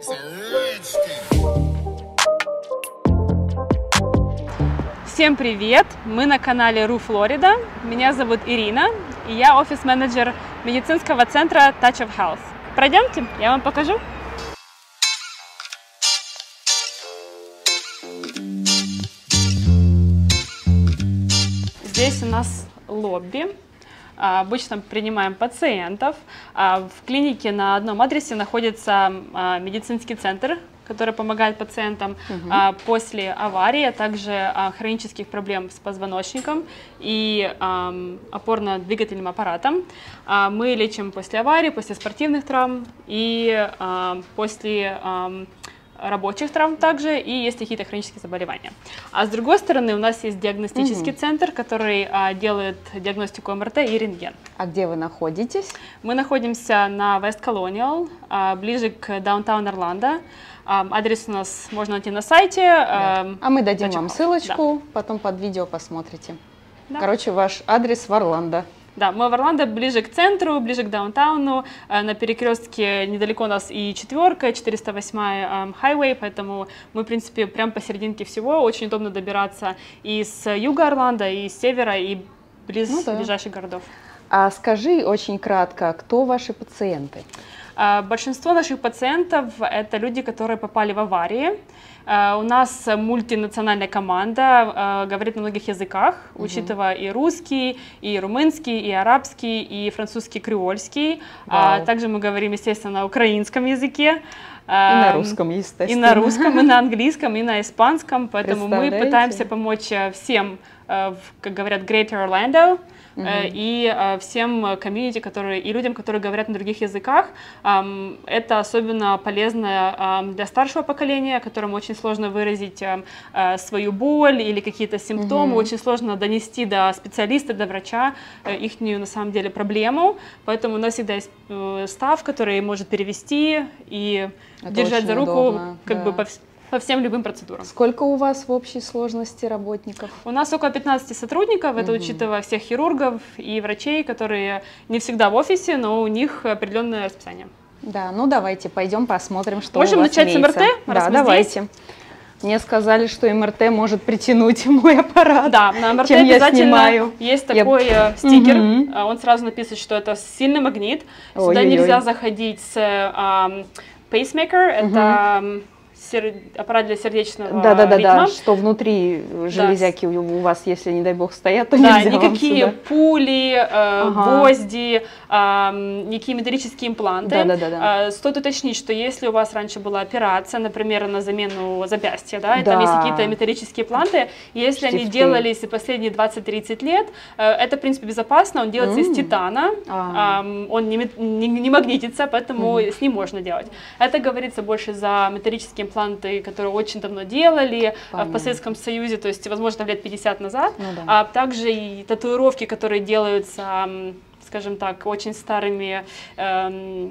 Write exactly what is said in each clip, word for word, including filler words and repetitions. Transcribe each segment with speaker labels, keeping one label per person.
Speaker 1: Всем привет! Мы на канале Ру Флорида. Меня зовут Ирина, и я офис-менеджер медицинского центра Touch of Health. Пройдемте, я вам покажу. Здесь у нас лобби. Обычно принимаем пациентов. В клинике на одном адресе находится медицинский центр, который помогает пациентам угу. а, после аварии, а также а, хронических проблем с позвоночником и а, опорно-двигательным аппаратом. А, мы лечим после аварии, после спортивных травм и а, после а, рабочих травм также, и есть какие-то хронические заболевания. А с другой стороны у нас есть диагностический угу. центр, который а, делает диагностику эм эр тэ и рентген.
Speaker 2: А где вы находитесь?
Speaker 1: Мы находимся на West Colonial, а, ближе к даунтаун Орландо. Адрес у нас можно найти на сайте.
Speaker 2: Да. А мы дадим вам ссылочку, да. потом под видео посмотрите. Да. Короче, ваш адрес в Орландо.
Speaker 1: Да, мы в Орландо, ближе к центру, ближе к даунтауну. На перекрестке недалеко у нас и четверка, четыреста восьмая хайвей, поэтому мы, в принципе, прям посерединке всего. Очень удобно добираться и с юга Орландо, и с севера, и близ ну, да. ближайших городов.
Speaker 2: А скажи очень кратко, кто ваши пациенты?
Speaker 1: Большинство наших пациентов – это люди, которые попали в аварии. У нас мультинациональная команда, говорит на многих языках, угу. учитывая и русский, и румынский, и арабский, и французский, креольский. Вау. Также мы говорим, естественно, на украинском языке.
Speaker 2: И на русском, естественно.
Speaker 1: И на русском, и на английском, и на испанском. Поэтому мы пытаемся помочь всем, как говорят, Greater Orlando. Uh-huh. И uh, всем комьюнити, которые, и людям, которые говорят на других языках. Um, это особенно полезно um, для старшего поколения, которому очень сложно выразить um, uh, свою боль или какие-то симптомы, uh-huh. очень сложно донести до специалиста, до врача uh, их на самом деле проблему. Поэтому у нас всегда есть uh, стаф, который может перевести и это держать за руку удобно, как да. бы по по всем любым процедурам.
Speaker 2: Сколько у вас в общей сложности работников?
Speaker 1: У нас около пятнадцати сотрудников, угу. это учитывая всех хирургов и врачей, которые не всегда в офисе, но у них определенное расписание.
Speaker 2: Да, ну давайте пойдем посмотрим, что
Speaker 1: Можем
Speaker 2: у вас
Speaker 1: начать
Speaker 2: имеется.
Speaker 1: с эм эр тэ?
Speaker 2: Да, давайте. Здесь. Мне сказали, что эм эр тэ может притянуть мой аппарат.
Speaker 1: Да, на эм эр тэ обязательно есть такой я... стикер. Угу. Он сразу написано, что это сильный магнит. Сюда Ой-ой-ой. нельзя заходить с um, pacemaker. Это... Угу. аппарат для сердечного
Speaker 2: да, да, да,
Speaker 1: ритма.
Speaker 2: Да, что внутри железяки да. у вас, если, не дай бог, стоят, то
Speaker 1: да,
Speaker 2: нельзя
Speaker 1: никакие
Speaker 2: вам сюда.
Speaker 1: пули, э, ага. гвозди, э, никакие металлические импланты.
Speaker 2: Да, да, да, да.
Speaker 1: Э, стоит уточнить, что если у вас раньше была операция, например, на замену запястья, да, и
Speaker 2: да.
Speaker 1: там есть какие-то металлические импланты, если Штифты. они делались последние двадцать-тридцать лет, э, это, в принципе, безопасно, он делается mm. из титана, а. э, он не, не, не магнитится, поэтому mm. с ним можно делать. Это говорится больше за металлические импланты, которые очень давно делали Понятно. в Советском Союзе, то есть, возможно, лет пятьдесят назад, ну, да. а также и татуировки, которые делаются, скажем так, очень старыми, эм,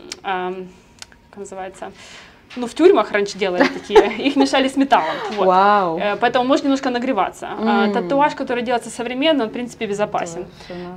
Speaker 1: эм, как называется, ну, в тюрьмах раньше делали такие, их мешали с металлом, вот.
Speaker 2: Вау.
Speaker 1: Поэтому может немножко нагреваться.
Speaker 2: Mm.
Speaker 1: Татуаж, который делается современно, он, в принципе, безопасен.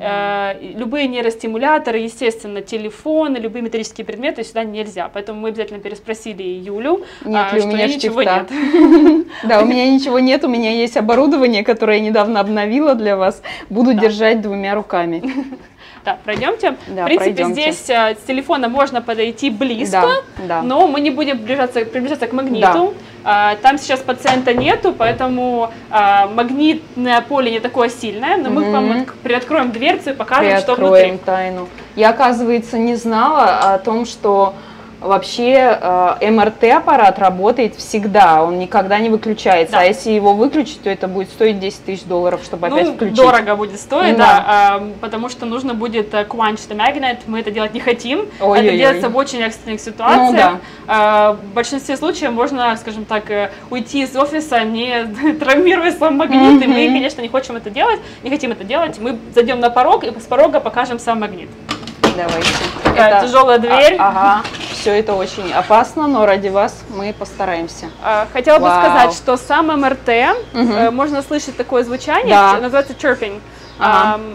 Speaker 1: Любые нейростимуляторы, естественно, телефоны, любые металлические предметы сюда нельзя, поэтому мы обязательно переспросили Юлю,
Speaker 2: нет ли
Speaker 1: что
Speaker 2: у меня
Speaker 1: ничего нет.
Speaker 2: Да, у меня ничего нет, у меня есть оборудование, которое я недавно обновила для вас, буду держать двумя руками.
Speaker 1: Да, пройдемте.
Speaker 2: Да,
Speaker 1: в принципе,
Speaker 2: пройдемте.
Speaker 1: здесь а, с телефона можно подойти близко,
Speaker 2: да, да.
Speaker 1: но мы не будем приближаться, приближаться к магниту. Да. А, там сейчас пациента нету, поэтому а, магнитное поле не такое сильное, но мы mm-hmm. вам приоткроем дверцу и покажем, что внутри.
Speaker 2: Приоткроем тайну. Я, оказывается, не знала о том, что вообще эм эр тэ аппарат работает всегда, он никогда не выключается, да. а если его выключить, то это будет стоить десять тысяч долларов, чтобы ну, опять включить.
Speaker 1: Дорого будет стоить,
Speaker 2: да.
Speaker 1: да, потому что нужно будет quench the magnet, мы это делать не хотим,
Speaker 2: Ой,
Speaker 1: это
Speaker 2: ой,
Speaker 1: делается
Speaker 2: ой.
Speaker 1: в очень экстренных ситуациях.
Speaker 2: Ну, да.
Speaker 1: В большинстве случаев можно, скажем так, уйти из офиса, не травмируя сам магнит, mm-hmm. и мы, конечно, не хотим это делать, не хотим это делать, мы зайдем на порог и с порога покажем сам магнит.
Speaker 2: Давайте.
Speaker 1: Такая это... тяжелая дверь.
Speaker 2: А, ага. Все это очень опасно, но ради вас мы постараемся.
Speaker 1: Хотела
Speaker 2: Вау.
Speaker 1: бы сказать, что сам эм эр тэ, угу. можно слышать такое звучание, да. называется chirping. Ага.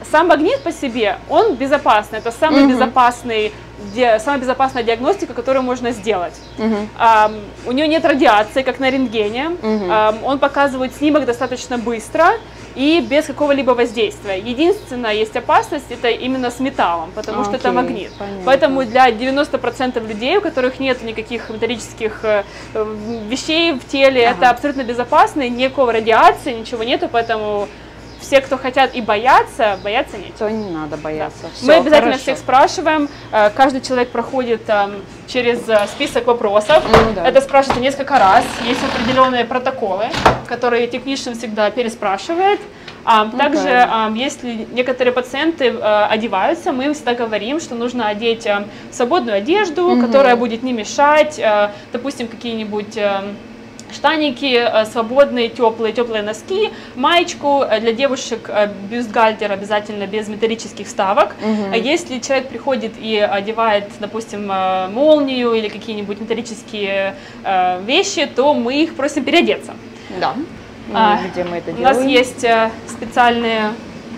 Speaker 1: сам магнит по себе, он безопасный, это самый угу. безопасный, ди, самая безопасная диагностика, которую можно сделать. Угу. А, у него нет радиации, как на рентгене, угу. а, он показывает снимок достаточно быстро и без какого-либо воздействия. Единственное, есть опасность, это именно с металлом, потому Окей, что это магнит. Понятно. Поэтому для девяноста процентов людей, у которых нет никаких металлических э, вещей в теле, ага. это абсолютно безопасно, никакой радиации, ничего нету, поэтому все, кто хотят и боятся, бояться нет.
Speaker 2: То не надо бояться. Да.
Speaker 1: Все, Мы обязательно хорошо. всех спрашиваем, каждый человек проходит через список вопросов, ну, да. это спрашивается несколько раз, есть определенные протоколы, которые технician всегда переспрашивает. Также, okay. если некоторые пациенты одеваются, мы им всегда говорим, что нужно одеть свободную одежду, mm-hmm. которая будет не мешать, допустим, какие-нибудь штаники свободные, теплые, теплые носки, маечку, для девушек бюстгальтер обязательно без металлических вставок. Угу. А если человек приходит и одевает, допустим, молнию или какие-нибудь металлические вещи, то мы их просим переодеться.
Speaker 2: Да. А, где мы это делаем?
Speaker 1: У нас есть специальные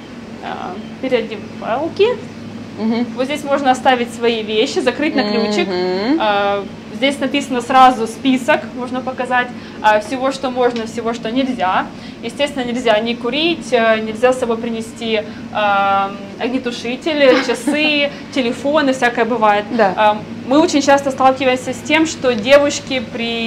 Speaker 1: переодевалки. Угу. Вот здесь можно оставить свои вещи, закрыть на ключик. Угу. Здесь написано сразу список, можно показать, всего, что можно, всего, что нельзя. Естественно, нельзя не курить, нельзя с собой принести огнетушители, часы, телефоны, всякое бывает. Да. Мы очень часто сталкиваемся с тем, что девушки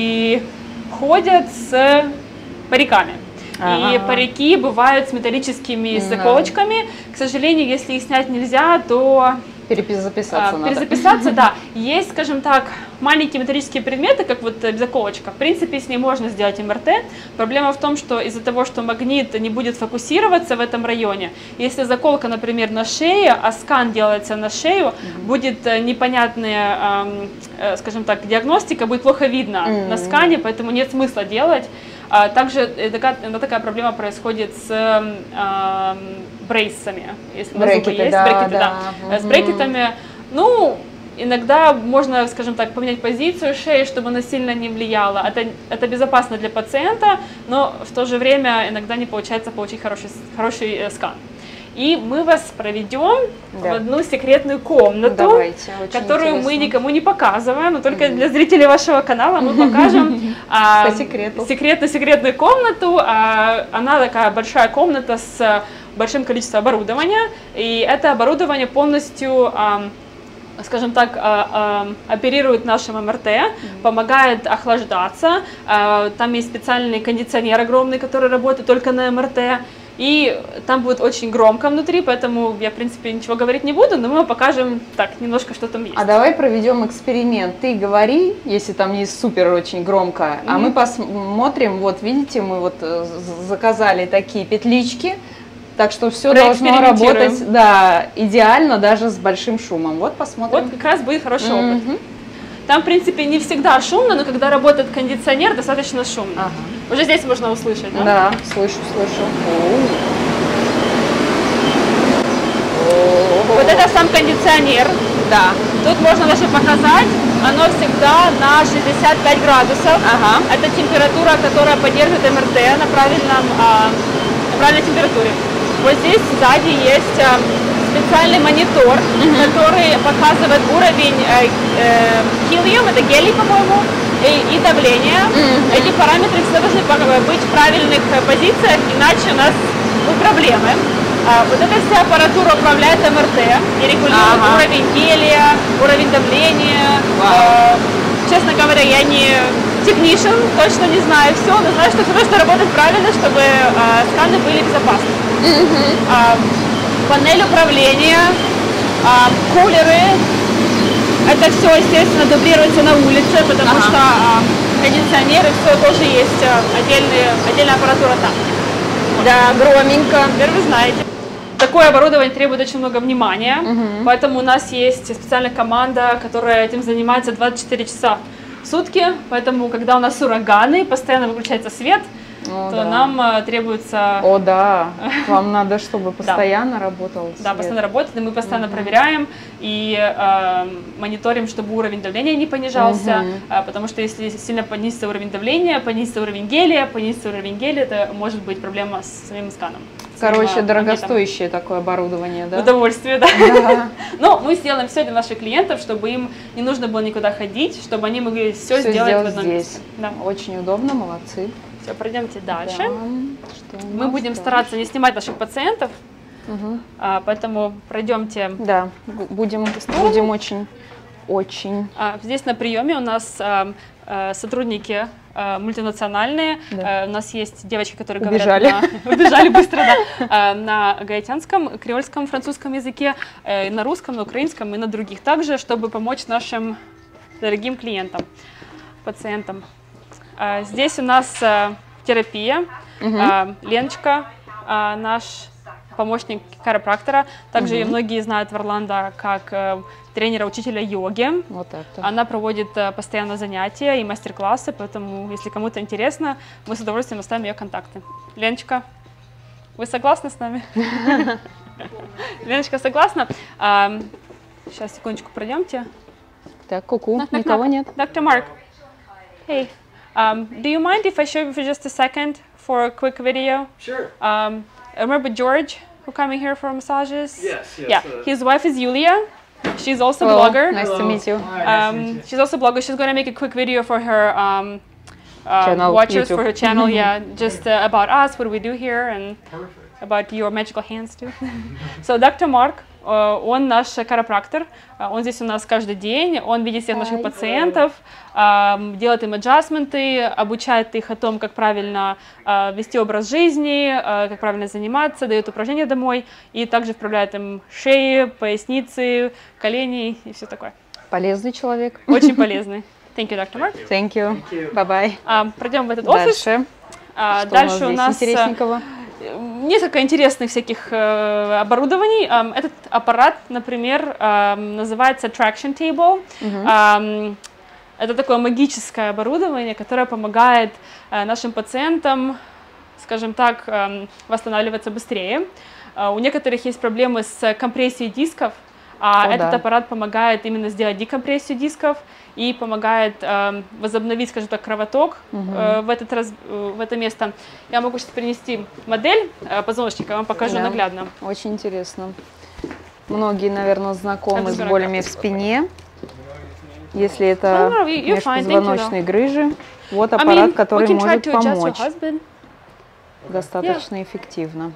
Speaker 1: приходят с париками. И ага. парики бывают с металлическими mm-hmm. заколочками. К сожалению, если их снять нельзя, то
Speaker 2: перезаписаться
Speaker 1: а, надо. Перезаписаться, да. Есть, скажем так, маленькие металлические предметы, как вот заколочка. В принципе, с ней можно сделать эм эр тэ. Проблема в том, что из-за того, что магнит не будет фокусироваться в этом районе, если заколка, например, на шее, а скан делается на шею, mm-hmm. будет непонятная, э, скажем так, диагностика, будет плохо видно mm-hmm. на скане, поэтому нет смысла делать. Также такая, такая проблема происходит с э, брейсами, если
Speaker 2: брекеты,
Speaker 1: есть,
Speaker 2: да,
Speaker 1: брекеты,
Speaker 2: да.
Speaker 1: да.
Speaker 2: Угу.
Speaker 1: С брекетами, ну, иногда можно, скажем так, поменять позицию шеи, чтобы она сильно не влияла. Это, это безопасно для пациента, но в то же время иногда не получается получить хороший, хороший э, скан. И мы вас проведем да. в одну секретную комнату,
Speaker 2: Давайте,
Speaker 1: которую
Speaker 2: интересно.
Speaker 1: мы никому не показываем, но только mm-hmm. для зрителей вашего канала мы покажем а,
Speaker 2: по секрету.
Speaker 1: секретную секретную комнату. А, она такая большая комната с большим количеством оборудования, и это оборудование полностью, а, скажем так, а, а, оперирует нашим эм эр тэ, mm-hmm. помогает охлаждаться. А, там есть специальный кондиционер огромный, который работает только на эм эр тэ. И там будет очень громко внутри, поэтому я, в принципе, ничего говорить не буду, но мы вам покажем так, немножко, что там есть.
Speaker 2: А давай проведем эксперимент. Ты говори, если там не супер очень громко, mm-hmm. а мы посмотрим, вот видите, мы вот заказали такие петлички, так что все должно работать да, идеально, даже с большим шумом. Вот посмотрим.
Speaker 1: Вот как раз будет хороший mm-hmm. опыт. Там, в принципе, не всегда шумно, но когда работает кондиционер, достаточно шумно. Ага. Уже здесь можно услышать, да?
Speaker 2: Да, слышу, слышу.
Speaker 1: Вот это сам кондиционер. Да. Тут можно даже показать, оно всегда на шестьдесят пять градусов. Ага. Это температура, которая поддерживает эм эр тэ на, правильном, на правильной температуре. Вот здесь сзади есть специальный монитор, uh-huh. который показывает уровень э, э, хелиум, это гелий, по-моему, и, и давление. Uh-huh. Эти параметры всегда должны быть в правильных позициях, иначе у нас будут проблемы. А, вот эта вся аппаратура управляет эм эр тэ и регулирует uh-huh. уровень гелия, уровень давления. Wow. А, честно говоря, я не технician, точно не знаю все, но знаю, что все должно работать правильно, чтобы а, сканы были безопасны. Uh-huh. А, панель управления, а, кулеры, это все, естественно, дублируется на улице, потому ага. что а, кондиционеры, все тоже есть отдельные, отдельная аппаратура там.
Speaker 2: Да, громенько.
Speaker 1: Теперь вы знаете. Такое оборудование требует очень много внимания, угу. поэтому у нас есть специальная команда, которая этим занимается двадцать четыре часа в сутки, поэтому, когда у нас ураганы, постоянно выключается свет, О, то да. нам э, требуется...
Speaker 2: О, да, вам надо, чтобы постоянно работал свет.
Speaker 1: Да, постоянно работает, и мы постоянно uh-huh. проверяем и э, мониторим, чтобы уровень давления не понижался, uh-huh. э, потому что если сильно понизится уровень давления, понизится уровень гелия, понизится уровень гелия, это может быть проблема с самим сканом.
Speaker 2: Короче, дорогостоящее такое оборудование, да?
Speaker 1: Удовольствие, да.
Speaker 2: Да.
Speaker 1: Но мы сделаем все для наших клиентов, чтобы им не нужно было никуда ходить, чтобы они могли все,
Speaker 2: Все
Speaker 1: сделать
Speaker 2: сделать
Speaker 1: в одном
Speaker 2: здесь.
Speaker 1: месте. Да.
Speaker 2: Очень удобно, молодцы.
Speaker 1: Все, пройдемте дальше.
Speaker 2: Да. Что у
Speaker 1: Мы
Speaker 2: нас
Speaker 1: будем
Speaker 2: дальше?
Speaker 1: стараться не снимать наших пациентов,
Speaker 2: Угу.
Speaker 1: а, поэтому пройдемте.
Speaker 2: Да, бу- будем, будем очень, очень.
Speaker 1: А, здесь на приеме у нас а, а, сотрудники а, мультинациональные.
Speaker 2: Да.
Speaker 1: А, у нас есть девочки, которые
Speaker 2: Убежали.
Speaker 1: говорят на, убежали быстро, да, а, на гаитянском, креольском, французском языке, э, на русском, на украинском и на других также, чтобы помочь нашим дорогим клиентам, пациентам. А, здесь у нас а, терапия.
Speaker 2: Угу.
Speaker 1: А, Леночка, а, наш помощник chiropractor. Также
Speaker 2: Мгм.
Speaker 1: ее многие знают в Орландо как э, тренера-учителя йоги.
Speaker 2: Вот так-то.
Speaker 1: Она проводит э, постоянно занятия и мастер-классы, поэтому, если кому-то интересно, мы с удовольствием оставим ее контакты. Леночка, вы согласны с нами? Леночка, согласна? А, Сейчас, секундочку, пройдемте.
Speaker 2: Так, ку-ку,
Speaker 1: Knock, knock,
Speaker 2: никого
Speaker 1: knock.
Speaker 2: нет.
Speaker 1: доктор Mark, hey, um, do you mind if I show you for just a second for a quick video?
Speaker 3: Sure.
Speaker 1: Um, remember George, who coming here for massages?
Speaker 3: Yes, yes.
Speaker 1: Yeah,
Speaker 3: uh,
Speaker 1: his wife is Yulia. She's also a
Speaker 2: Hello,
Speaker 1: blogger.
Speaker 2: nice to meet you.
Speaker 3: Hi, nice to meet
Speaker 1: Um,
Speaker 3: you.
Speaker 1: she's also a blogger. She's going to make a quick video for her um, uh,
Speaker 2: Channel,
Speaker 1: watchers, for
Speaker 2: YouTube.
Speaker 1: her channel. Yeah, just uh, about us, what do we do here, and
Speaker 3: Perfect.
Speaker 1: about your magical hands too. So, доктор Марк, uh, он наш chiropractor. Uh, он здесь у нас каждый день. Он видит всех наших
Speaker 2: Hi.
Speaker 1: пациентов, um, делает им аджастменты, обучает их о том, как правильно uh, вести образ жизни, uh, как правильно заниматься, дает упражнения домой и также вправляет им шеи, поясницы, колени и все такое.
Speaker 2: Полезный человек.
Speaker 1: Очень полезный. Thank you, доктор Марк.
Speaker 2: Thank you.
Speaker 3: Thank you.
Speaker 2: Bye-bye.
Speaker 1: Uh, пройдем в этот офис.
Speaker 2: Дальше.
Speaker 1: Uh,
Speaker 2: Что
Speaker 1: дальше
Speaker 2: у
Speaker 1: у
Speaker 2: нас
Speaker 1: нас
Speaker 2: здесь
Speaker 1: uh,
Speaker 2: интересненького?
Speaker 1: несколько интересных всяких э, оборудований. Эм, этот аппарат, например, эм, называется Traction Table.
Speaker 2: Мгм.
Speaker 1: Эм, это такое магическое оборудование, которое помогает э, нашим пациентам, скажем так, эм, восстанавливаться быстрее. Э, у некоторых есть проблемы с компрессией дисков, а
Speaker 2: О,
Speaker 1: этот
Speaker 2: да.
Speaker 1: аппарат помогает именно сделать декомпрессию дисков и помогает эм, возобновить, скажем так, кровоток
Speaker 2: Мгм.
Speaker 1: э, в, этот раз, э, в это место. Я могу сейчас принести модель э, позвоночника, вам покажу
Speaker 2: Да.
Speaker 1: наглядно.
Speaker 2: Очень интересно. Многие, наверное, знакомы
Speaker 1: I'm
Speaker 2: с
Speaker 1: just gonna
Speaker 2: болями
Speaker 1: grab
Speaker 2: в
Speaker 1: this
Speaker 2: спине. Если
Speaker 1: No,
Speaker 2: это
Speaker 1: no, you- you're fine, thank you,
Speaker 2: межпозвоночные грыжи, вот
Speaker 1: I
Speaker 2: аппарат,
Speaker 1: mean, we
Speaker 2: который
Speaker 1: can try
Speaker 2: может
Speaker 1: to adjust your
Speaker 2: помочь
Speaker 1: husband.
Speaker 2: достаточно эффективно.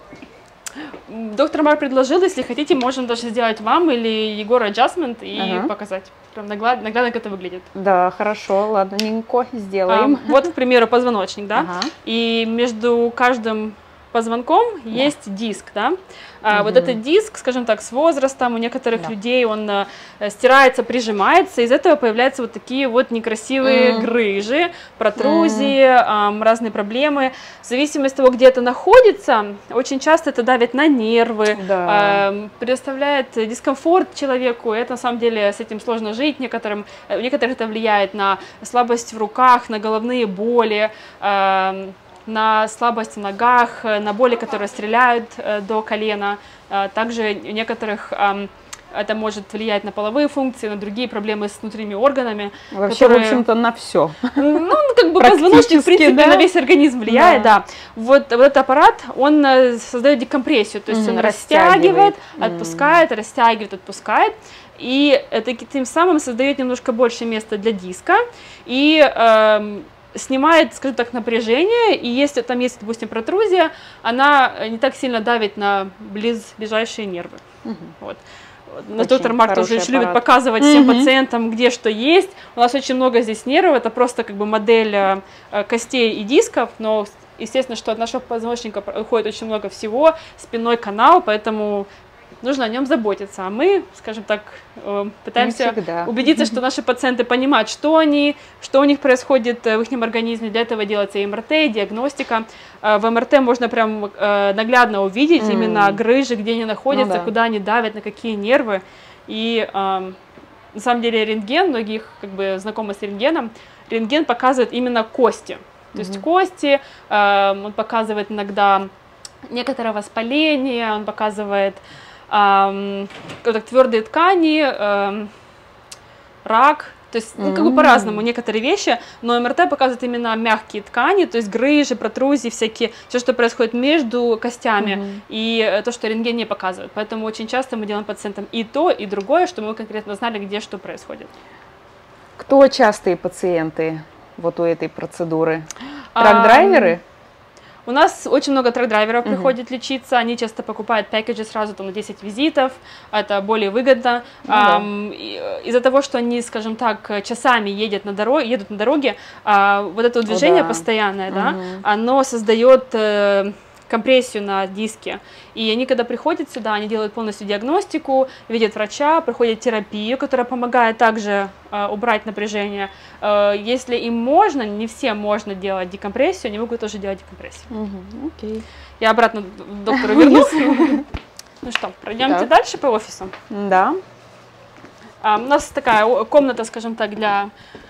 Speaker 1: М, Доктор Марк предложил, если хотите, можем даже сделать вам или Егору adjustment и
Speaker 2: Ага.
Speaker 1: показать. Прям наглядно, наглядно, как это выглядит.
Speaker 2: Да, хорошо, ладненько,
Speaker 1: А,
Speaker 2: сделаем.
Speaker 1: вот, к примеру, позвоночник, да?
Speaker 2: Ага.
Speaker 1: И между каждым позвонком есть диск, да? А, Вот
Speaker 2: Мгм.
Speaker 1: этот диск, скажем так, с возрастом у некоторых
Speaker 2: Да.
Speaker 1: людей он э, стирается, прижимается, из этого появляются вот такие вот некрасивые
Speaker 2: М.
Speaker 1: грыжи, протрузии, ам, разные проблемы. В зависимости от того, где это находится, очень часто это давит на нервы,
Speaker 2: Да.
Speaker 1: ам, предоставляет дискомфорт человеку, и это на самом деле с этим сложно жить, некоторым, э, у некоторых это влияет на слабость в руках, на головные боли, ам, на слабость в ногах, э, на боли, которые стреляют э, до колена. Э, Также у некоторых ам, это может влиять на половые функции, на другие проблемы с внутренними органами.
Speaker 2: Вообще,
Speaker 1: которые-
Speaker 2: в общем-то, на все.
Speaker 1: Ну, как бы позвоночник, в принципе,
Speaker 2: да?
Speaker 1: на весь организм влияет,
Speaker 2: Да.
Speaker 1: да. Вот, вот этот аппарат, он э, создает декомпрессию, то есть
Speaker 2: Мгм,
Speaker 1: он
Speaker 2: растягивает.
Speaker 1: растягивает,
Speaker 2: Мгм.
Speaker 1: отпускает, растягивает, отпускает. И это тем самым создает немножко больше места для диска и эм, снимает, скажем так, напряжение. И если там есть, допустим, протрузия, она э, не так сильно давит на близ, ближайшие нервы.
Speaker 2: Мгм.
Speaker 1: Вот.
Speaker 2: Очень
Speaker 1: Наш доктор Марк тоже
Speaker 2: хороший
Speaker 1: очень любит
Speaker 2: аппарат.
Speaker 1: показывать всем
Speaker 2: Мгм.
Speaker 1: пациентам, где что есть. У нас очень много здесь нервов, это просто как бы модель э, э, костей и дисков, но естественно, что от нашего позвоночника уходит очень много всего, спинной канал, поэтому нужно о нем заботиться. А мы, скажем так, э, пытаемся
Speaker 2: всегда.
Speaker 1: убедиться, что наши пациенты понимают, что они, что у них происходит э, в их организме. Для этого делается и эм эр тэ, и диагностика. Э, В эм эр тэ можно прям э, наглядно увидеть
Speaker 2: М.
Speaker 1: именно грыжи, где они находятся,
Speaker 2: Ну да.
Speaker 1: куда они давят, на какие нервы. И эм, на самом деле рентген, многих как бы знакомы с рентгеном, рентген показывает именно кости. То есть
Speaker 2: Мгм.
Speaker 1: кости, эм, он показывает иногда некоторое воспаление, он показывает эм, вот так, твердые ткани, эм, рак. То есть, ну, как бы по-разному некоторые вещи, но МРТ показывает именно мягкие ткани, то есть грыжи, протрузии всякие, все, что происходит между костями, mm-hmm. и то, что рентген не показывает. Поэтому очень часто мы делаем пациентам и то, и другое, чтобы мы конкретно знали, где что происходит.
Speaker 2: Кто частые пациенты вот у этой процедуры? Трак-драйверы?
Speaker 1: У нас очень много трак-драйверов uh-huh. приходит лечиться, они часто покупают пакеджи сразу там, на десять визитов, это более выгодно. Ну, а, да. Из-за того, что они, скажем так, часами едут на дороге, едут на дороге, а, вот это вот движение oh, да. постоянное, uh-huh. да, оно создает э, компрессию на диске. И они, когда приходят сюда, они делают полностью диагностику, видят врача, проходят терапию, которая помогает также э, убрать напряжение. Э, если им можно, не всем можно делать декомпрессию, они могут тоже делать декомпрессию.
Speaker 2: Угу, окей.
Speaker 1: Я обратно к доктору вернусь. Ну что, пройдемте дальше по офису.
Speaker 2: Да.
Speaker 1: У нас такая комната, скажем так, для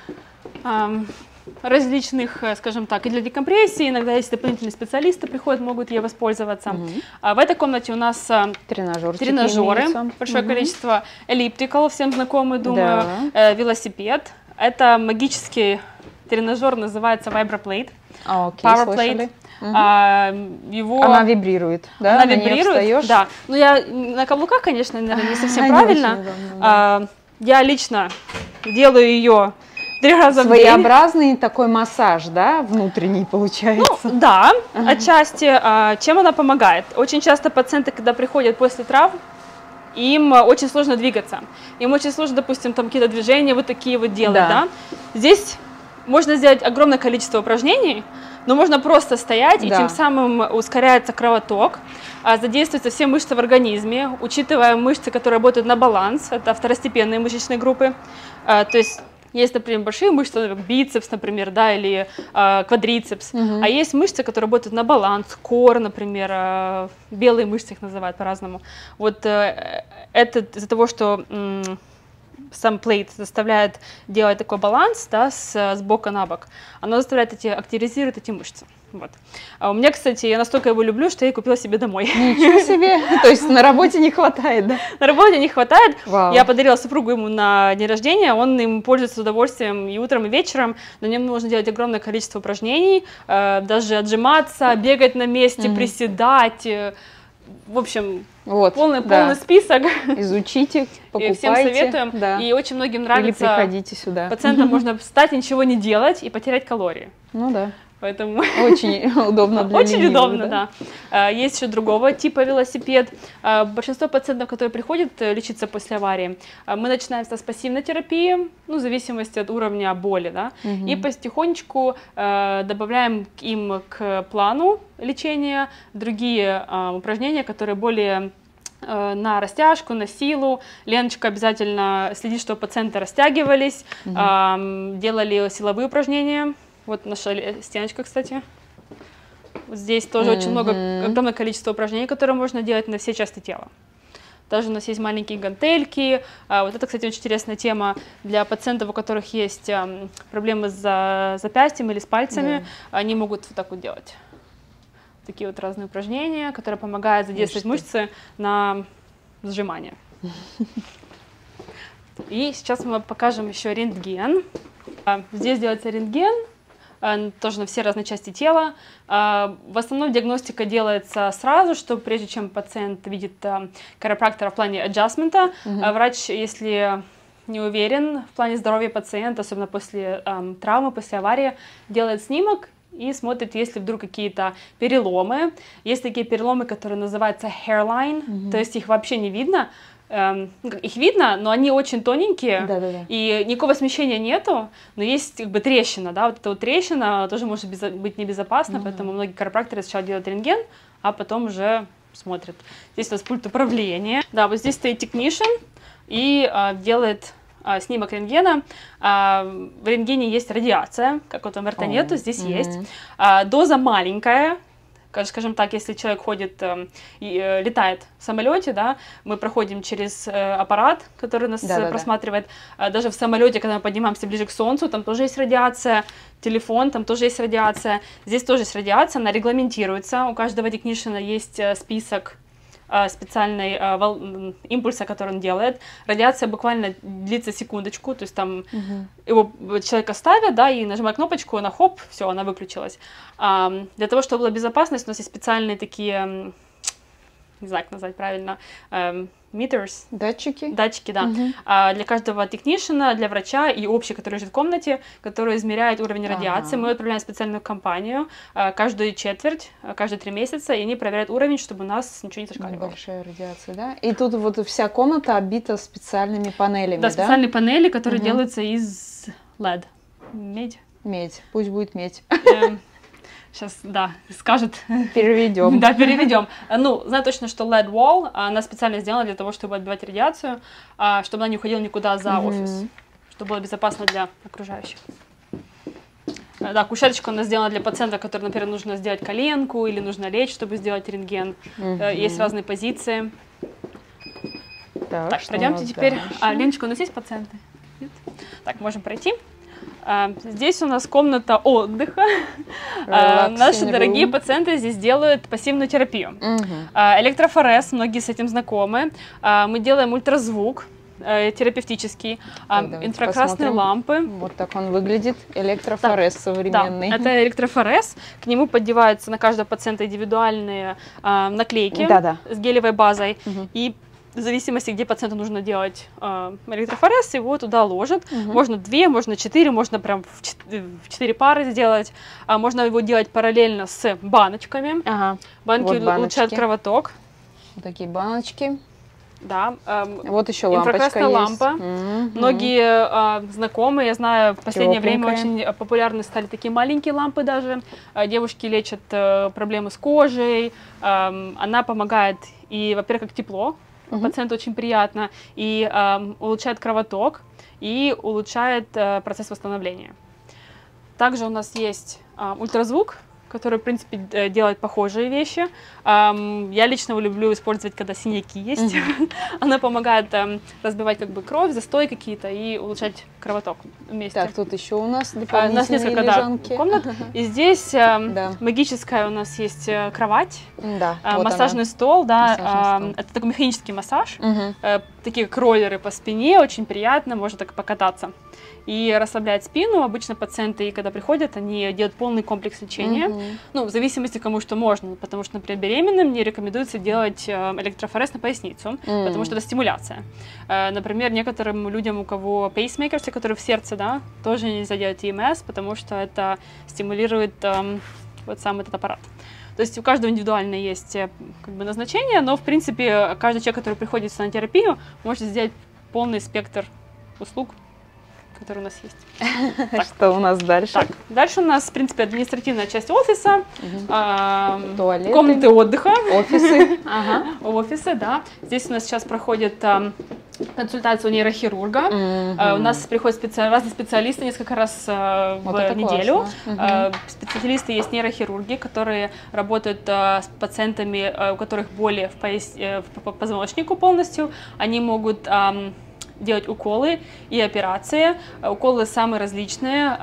Speaker 1: различных, скажем так, и для декомпрессии, иногда если дополнительные специалисты приходят, могут ей воспользоваться. Угу. А в этой комнате у нас тренажеры, большое угу. количество, эллиптикал, всем знакомый, думаю, да. э, велосипед. Это магический тренажер, называется Vibroplate,
Speaker 2: а, окей, Powerplate.
Speaker 1: Угу. А, его...
Speaker 2: Она вибрирует, да?
Speaker 1: Она вибрирует, да. Ну, я на каблуках, конечно, наверное, не совсем правильно. А, я лично делаю ее три раза в день.
Speaker 2: Своеобразный такой массаж, да, внутренний получается?
Speaker 1: Ну, да, ага. отчасти. А, чем она помогает? Очень часто пациенты, когда приходят после травм, им очень сложно двигаться. Им очень сложно, допустим, там какие-то движения вот такие вот делать, да. да? Здесь можно сделать огромное количество упражнений, но можно просто стоять, да. и тем самым ускоряется кровоток, задействуются все мышцы в организме, учитывая мышцы, которые работают на баланс, это второстепенные мышечные группы, то есть есть, например, большие мышцы, как бицепс, например, да, или э, квадрицепс, угу. а есть мышцы, которые работают на баланс, кор, например, э, белые мышцы их называют по-разному. Вот э, это из-за того, что э, сам плейт заставляет делать такой баланс, да, с, с бока на бок, оно заставляет эти, активизирует эти мышцы. Вот. А у меня, кстати, я настолько его люблю, что я купила себе домой.
Speaker 2: Ничего себе! То есть на работе не хватает, да?
Speaker 1: На работе не хватает.
Speaker 2: Вау.
Speaker 1: Я подарила супругу ему на день рождения, он им пользуется с удовольствием и утром, и вечером. На нем нужно делать огромное количество упражнений, э, даже отжиматься, бегать на месте, угу. приседать. Э, в общем,
Speaker 2: вот,
Speaker 1: полный,
Speaker 2: да.
Speaker 1: полный список.
Speaker 2: Изучите, покупайте.
Speaker 1: И всем советуем.
Speaker 2: Да.
Speaker 1: И очень многим нравится.
Speaker 2: Или приходите сюда.
Speaker 1: Пациентам можно встать, ничего не делать и потерять калории.
Speaker 2: Ну да.
Speaker 1: Поэтому
Speaker 2: очень удобно для
Speaker 1: Очень
Speaker 2: ленивых,
Speaker 1: удобно, да. да. Есть еще другого типа велосипед. Большинство пациентов, которые приходят лечиться после аварии, мы начинаем с пассивной терапии, ну, в зависимости от уровня боли, да, угу. и потихонечку добавляем им к плану лечения другие упражнения, которые более на растяжку, на силу. Леночка обязательно следит, чтобы пациенты растягивались, угу. делали силовые упражнения. Вот наша стеночка, кстати. Вот здесь тоже mm-hmm. очень много, огромное количество упражнений, которые можно делать на все части тела. Даже у нас есть маленькие гантельки. Вот это, кстати, очень интересная тема для пациентов, у которых есть проблемы с запястьем или с пальцами. Yeah. Они могут вот так вот делать. Такие вот разные упражнения, которые помогают задействовать мышцы на сжимание. И сейчас мы покажем еще рентген. Здесь делается рентген. Тоже на все разные части тела. В основном диагностика делается сразу, что прежде чем пациент видит chiropractor в плане аджастмента, uh-huh. врач, если не уверен в плане здоровья пациента, особенно после um, травмы, после аварии, делает снимок и смотрит, есть ли вдруг какие-то переломы. Есть такие переломы, которые называются hairline, uh-huh. то есть их вообще не видно. Их видно, но они очень тоненькие,
Speaker 2: да, да, да.
Speaker 1: и никакого смещения нету, но есть как бы трещина, да, вот эта вот трещина тоже может быть небезопасна, mm-hmm. поэтому многие chiropracторы сначала делают рентген, а потом уже смотрят. Здесь у нас пульт управления, да, вот здесь стоит технишн и а, делает а, снимок рентгена. А, в рентгене есть радиация, как вот в МРТ oh. нету, здесь mm-hmm. есть. А, доза маленькая. Скажем так, если человек ходит э, и э, летает в самолете, да, мы проходим через э, аппарат, который нас да, просматривает. Да, да. Даже в самолете, когда мы поднимаемся ближе к Солнцу, там тоже есть радиация. Телефон, там тоже есть радиация. Здесь тоже есть радиация, она регламентируется. У каждого технишена есть э, список специальной вол... импульса, который он делает. Радиация буквально длится секундочку, то есть там угу. его человека ставят, да, и нажимают кнопочку, она хоп, все, она выключилась. Для того, чтобы была безопасность, у нас есть специальные такие, не знаю, как назвать правильно, meters.
Speaker 2: Датчики?
Speaker 1: Датчики, да. Угу. А, для каждого технишена, для врача и общий, который лежит в комнате, который измеряет уровень радиации. Ага. Мы отправляем в специальную компанию а, каждую четверть, а, каждые три месяца, и они проверяют уровень, чтобы у нас ничего не зашкаливало.
Speaker 2: Большая радиация, да? И тут вот вся комната обита специальными панелями, да?
Speaker 1: Да, специальные панели, которые угу. делаются из лед. Медь.
Speaker 2: Медь. Пусть будет медь.
Speaker 1: Сейчас, да, скажет.
Speaker 2: Переведем.
Speaker 1: Да, переведем. Ну, знаю точно, что лед wall, она специально сделана для того, чтобы отбивать радиацию, чтобы она не уходила никуда за mm-hmm. офис, чтобы было безопасно для окружающих. Да, кушеточка у нас сделана для пациента, который, например, нужно сделать коленку или нужно лечь, чтобы сделать рентген. Mm-hmm. Есть разные позиции. Так, так пройдемте теперь. А, Леночка, у нас есть пациенты? Нет? Так, можем пройти. Здесь у нас комната отдыха. Наши дорогие пациенты здесь делают пассивную терапию. Uh-huh. Электрофорез, многие с этим знакомы. Мы делаем ультразвук терапевтический, так, инфракрасные посмотрим. Лампы.
Speaker 2: Вот так он выглядит, электрофорез да, современный.
Speaker 1: Да, это электрофорез. К нему поддеваются на каждого пациента индивидуальные э, наклейки
Speaker 2: Да-да.
Speaker 1: с гелевой базой.
Speaker 2: Uh-huh.
Speaker 1: И в зависимости, где пациенту нужно делать э, электрофорез, его туда ложат. Угу. Можно две, можно четыре, можно прям в четыре пары сделать. А можно его делать параллельно с баночками.
Speaker 2: Ага.
Speaker 1: Банки вот улучшают кровоток.
Speaker 2: Вот такие баночки.
Speaker 1: Да. Э,
Speaker 2: вот еще лампочка есть.
Speaker 1: Лампа.
Speaker 2: Mm-hmm.
Speaker 1: Многие э, знакомые, я знаю, в последнее Тепленькая. время очень популярны стали такие маленькие лампы даже. Э, девушки лечат э, проблемы с кожей. Э, она помогает и, во-первых, как тепло. Uh-huh. Пациенту очень приятно, и э, улучшает кровоток, и улучшает э, процесс восстановления. Также у нас есть э, ультразвук, который, в принципе, делает похожие вещи. Эм, я лично его люблю использовать, когда синяки есть. Uh-huh. Она помогает эм, разбивать как бы кровь, застои какие-то и улучшать кровоток вместе.
Speaker 2: Так, тут еще у нас дополнительные
Speaker 1: У нас несколько
Speaker 2: лежанки.
Speaker 1: Да, комнат. И здесь э, да. магическая у нас есть э, кровать,
Speaker 2: да,
Speaker 1: э,
Speaker 2: вот
Speaker 1: массажный
Speaker 2: она.
Speaker 1: стол. Да,
Speaker 2: массажный
Speaker 1: э,
Speaker 2: стол.
Speaker 1: Это такой механический массаж.
Speaker 2: Uh-huh.
Speaker 1: Э, такие как роллеры по спине, очень приятно, можно так покататься. И расслабляет спину. Обычно пациенты, когда приходят, они делают полный комплекс лечения. Uh-huh. Ну, в зависимости, кому что можно. Потому что, например, беременным мне рекомендуется делать электрофорез на поясницу, uh-huh. потому что это стимуляция. Например, некоторым людям, у кого пейсмейкеры, которые в сердце, да, тоже нельзя делать и эм эс, потому что это стимулирует эм, вот сам этот аппарат. То есть у каждого индивидуально есть как бы назначение, но, в принципе, каждый человек, который приходит в сантерапию, может сделать полный спектр услуг, который у нас есть.
Speaker 2: Так. Что у нас дальше?
Speaker 1: Так, дальше у нас, в принципе, административная часть офиса,
Speaker 2: угу.
Speaker 1: э,
Speaker 2: туалеты,
Speaker 1: комнаты отдыха,
Speaker 2: офисы. Ага.
Speaker 1: Офисы, да. Здесь у нас сейчас проходит э, консультация у нейрохирурга.
Speaker 2: Угу.
Speaker 1: Э, у нас приходят специ... разные специалисты несколько раз э, вот в неделю.
Speaker 2: Угу.
Speaker 1: Э, специалисты есть нейрохирурги, которые работают э, с пациентами, э, у которых боли в, пояс... э, в позвоночнику полностью. Они могут э, делать уколы и операции. Уколы самые различные,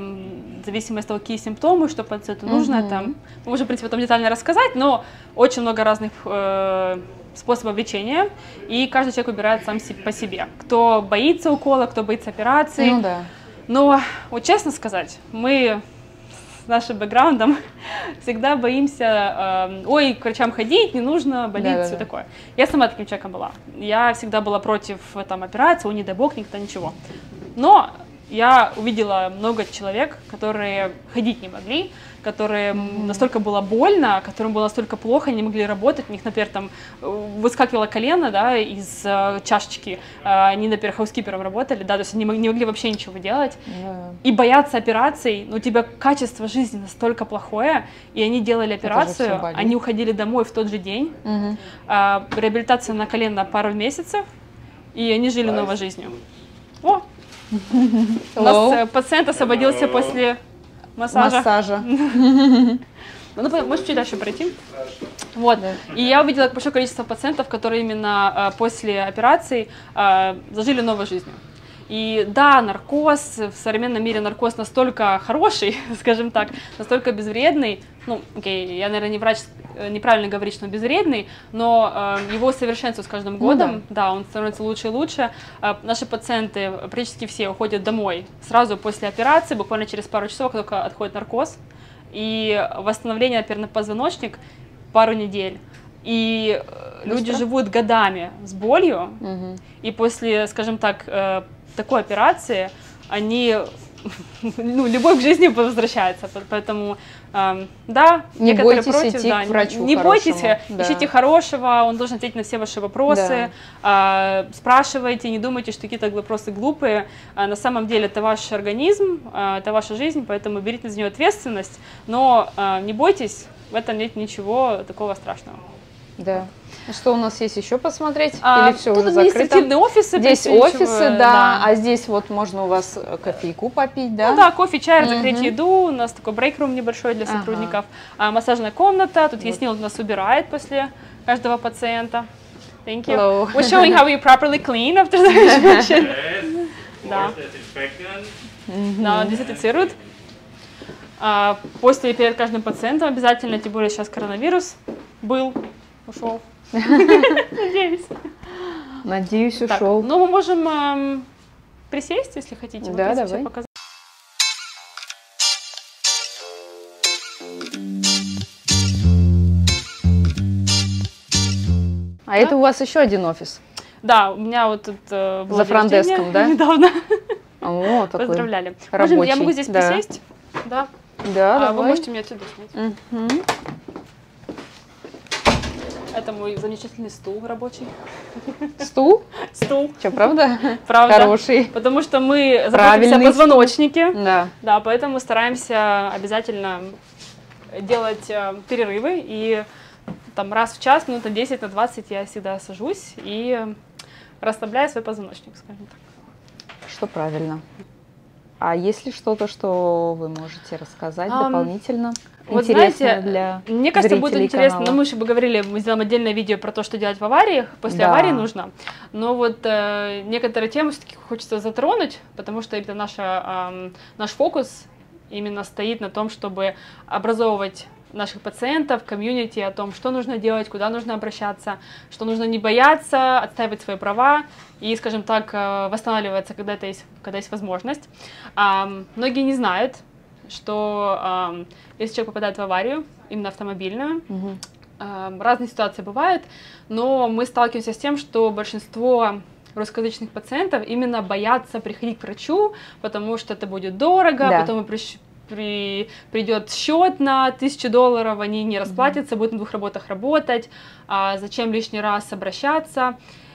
Speaker 1: в зависимости от того, какие симптомы, что пациенту нужно. Mm-hmm. Там, мы можем, в принципе, потом детально рассказать, но очень много разных э, способов лечения, и каждый человек выбирает сам по себе. Кто боится укола, кто боится операции.
Speaker 2: Ну, да.
Speaker 1: Но, вот честно сказать, мы с нашим бэкграундом всегда боимся, э, ой, к врачам ходить, не нужно, болеть, да, все да, такое. Я сама таким человеком была. Я всегда была против там, операции, о, не дай бог, никто ничего. Но я увидела много человек, которые ходить не могли, которые mm-hmm. настолько было больно, которым было настолько плохо, они не могли работать, у них, например, там выскакивало колено, да, из э, чашечки, э, они, например, хаускипером работали, да, то есть они не могли вообще ничего делать, yeah. и боятся операций, но у тебя качество жизни настолько плохое, и они делали операцию, они уходили домой в тот же день,
Speaker 2: mm-hmm.
Speaker 1: э, реабилитация на колено пару месяцев, и они жили новой жизнью. О! У нас пациент освободился после массажа.
Speaker 2: Массажа.
Speaker 1: Ну, можешь чуть дальше пройти. Вот. Да. И я увидела большое количество пациентов, которые именно э, после операций э, зажили новой жизнью. И да, наркоз, в современном мире наркоз настолько хороший, скажем так, настолько безвредный, ну, окей, я, наверное, не врач, неправильно говорить, что он безвредный, но э, его совершенствуют с каждым годом, ну, да. да, он становится лучше и лучше. Э, наши пациенты, практически все, уходят домой сразу после операции, буквально через пару часов, как только отходит наркоз, и восстановление, например, на позвоночник пару недель. И Быстро? люди живут годами с болью, угу. и после, скажем так, э, такой операции они, ну, любовь к жизни возвращается, поэтому, э, да,
Speaker 2: не
Speaker 1: некоторые
Speaker 2: бойтесь
Speaker 1: против,
Speaker 2: идти
Speaker 1: да,
Speaker 2: к врачу
Speaker 1: не бойтесь,
Speaker 2: да.
Speaker 1: ищите хорошего, он должен ответить на все ваши вопросы, да. э, спрашивайте, не думайте, что какие-то вопросы глупые, э, на самом деле это ваш организм, э, это ваша жизнь, поэтому берите за нее ответственность, но э, не бойтесь, в этом нет ничего такого страшного.
Speaker 2: Да. Что у нас есть еще посмотреть?
Speaker 1: А,
Speaker 2: Или все
Speaker 1: тут
Speaker 2: уже закрыто?
Speaker 1: административные офисы.
Speaker 2: Здесь офисы, да, да, а здесь вот можно у вас кофейку попить, да?
Speaker 1: Ну да, кофе, чай, разогреть угу. еду, у нас такой брейк-рум небольшой для сотрудников, ага. а, массажная комната, тут вот. Яснил нас убирает после каждого пациента. Thank you.
Speaker 2: Hello.
Speaker 1: We're showing how we properly clean after the injection. Да. Да, дезинфицируют. А, после и перед каждым пациентом обязательно, тем более сейчас коронавирус был. Ушел. Надеюсь.
Speaker 2: Надеюсь, ушел.
Speaker 1: Ну, мы можем эм, присесть, если хотите.
Speaker 2: Да, вот давай. А да? Это у вас еще один офис?
Speaker 1: Да, у меня вот тут э, было
Speaker 2: за фронт-деском, да?
Speaker 1: Недавно.
Speaker 2: О, такой
Speaker 1: поздравляли.
Speaker 2: Рабочий.
Speaker 1: Можем, я могу здесь да. присесть? Да.
Speaker 2: Да,
Speaker 1: а
Speaker 2: давай.
Speaker 1: Вы можете меня отсюда снять.
Speaker 2: Угу.
Speaker 1: Это мой замечательный стул рабочий.
Speaker 2: Стул?
Speaker 1: Стул.
Speaker 2: Что, правда?
Speaker 1: Правда.
Speaker 2: Хороший.
Speaker 1: Потому что мы заботимся о позвоночнике.
Speaker 2: Да.
Speaker 1: Да, поэтому стараемся обязательно делать э, перерывы. И там раз в час, минут на десять, на двадцать я всегда сажусь и расслабляю свой позвоночник, скажем так.
Speaker 2: Что правильно. А есть ли что-то, что вы можете рассказать um, дополнительно?
Speaker 1: Вот знаете, для мне кажется, будет интересно, но мы еще бы говорили, мы сделаем отдельное видео про то, что делать в авариях, после да. аварии нужно, но вот э, некоторые темы все-таки хочется затронуть, потому что это наша, э, наш фокус именно стоит на том, чтобы образовывать наших пациентов, комьюнити о том, что нужно делать, куда нужно обращаться, что нужно не бояться, отстаивать свои права и, скажем так, восстанавливаться, когда, это есть, когда есть возможность. А, многие не знают, что а, если человек попадает в аварию, именно автомобильную, угу. а, разные ситуации бывают, но мы сталкиваемся с тем, что большинство русскоязычных пациентов именно боятся приходить к врачу, потому что это будет дорого, да. потом мы приш... При, придет счет на тысячу долларов, они не расплатятся, mm-hmm. будут на двух работах работать, а зачем лишний раз обращаться.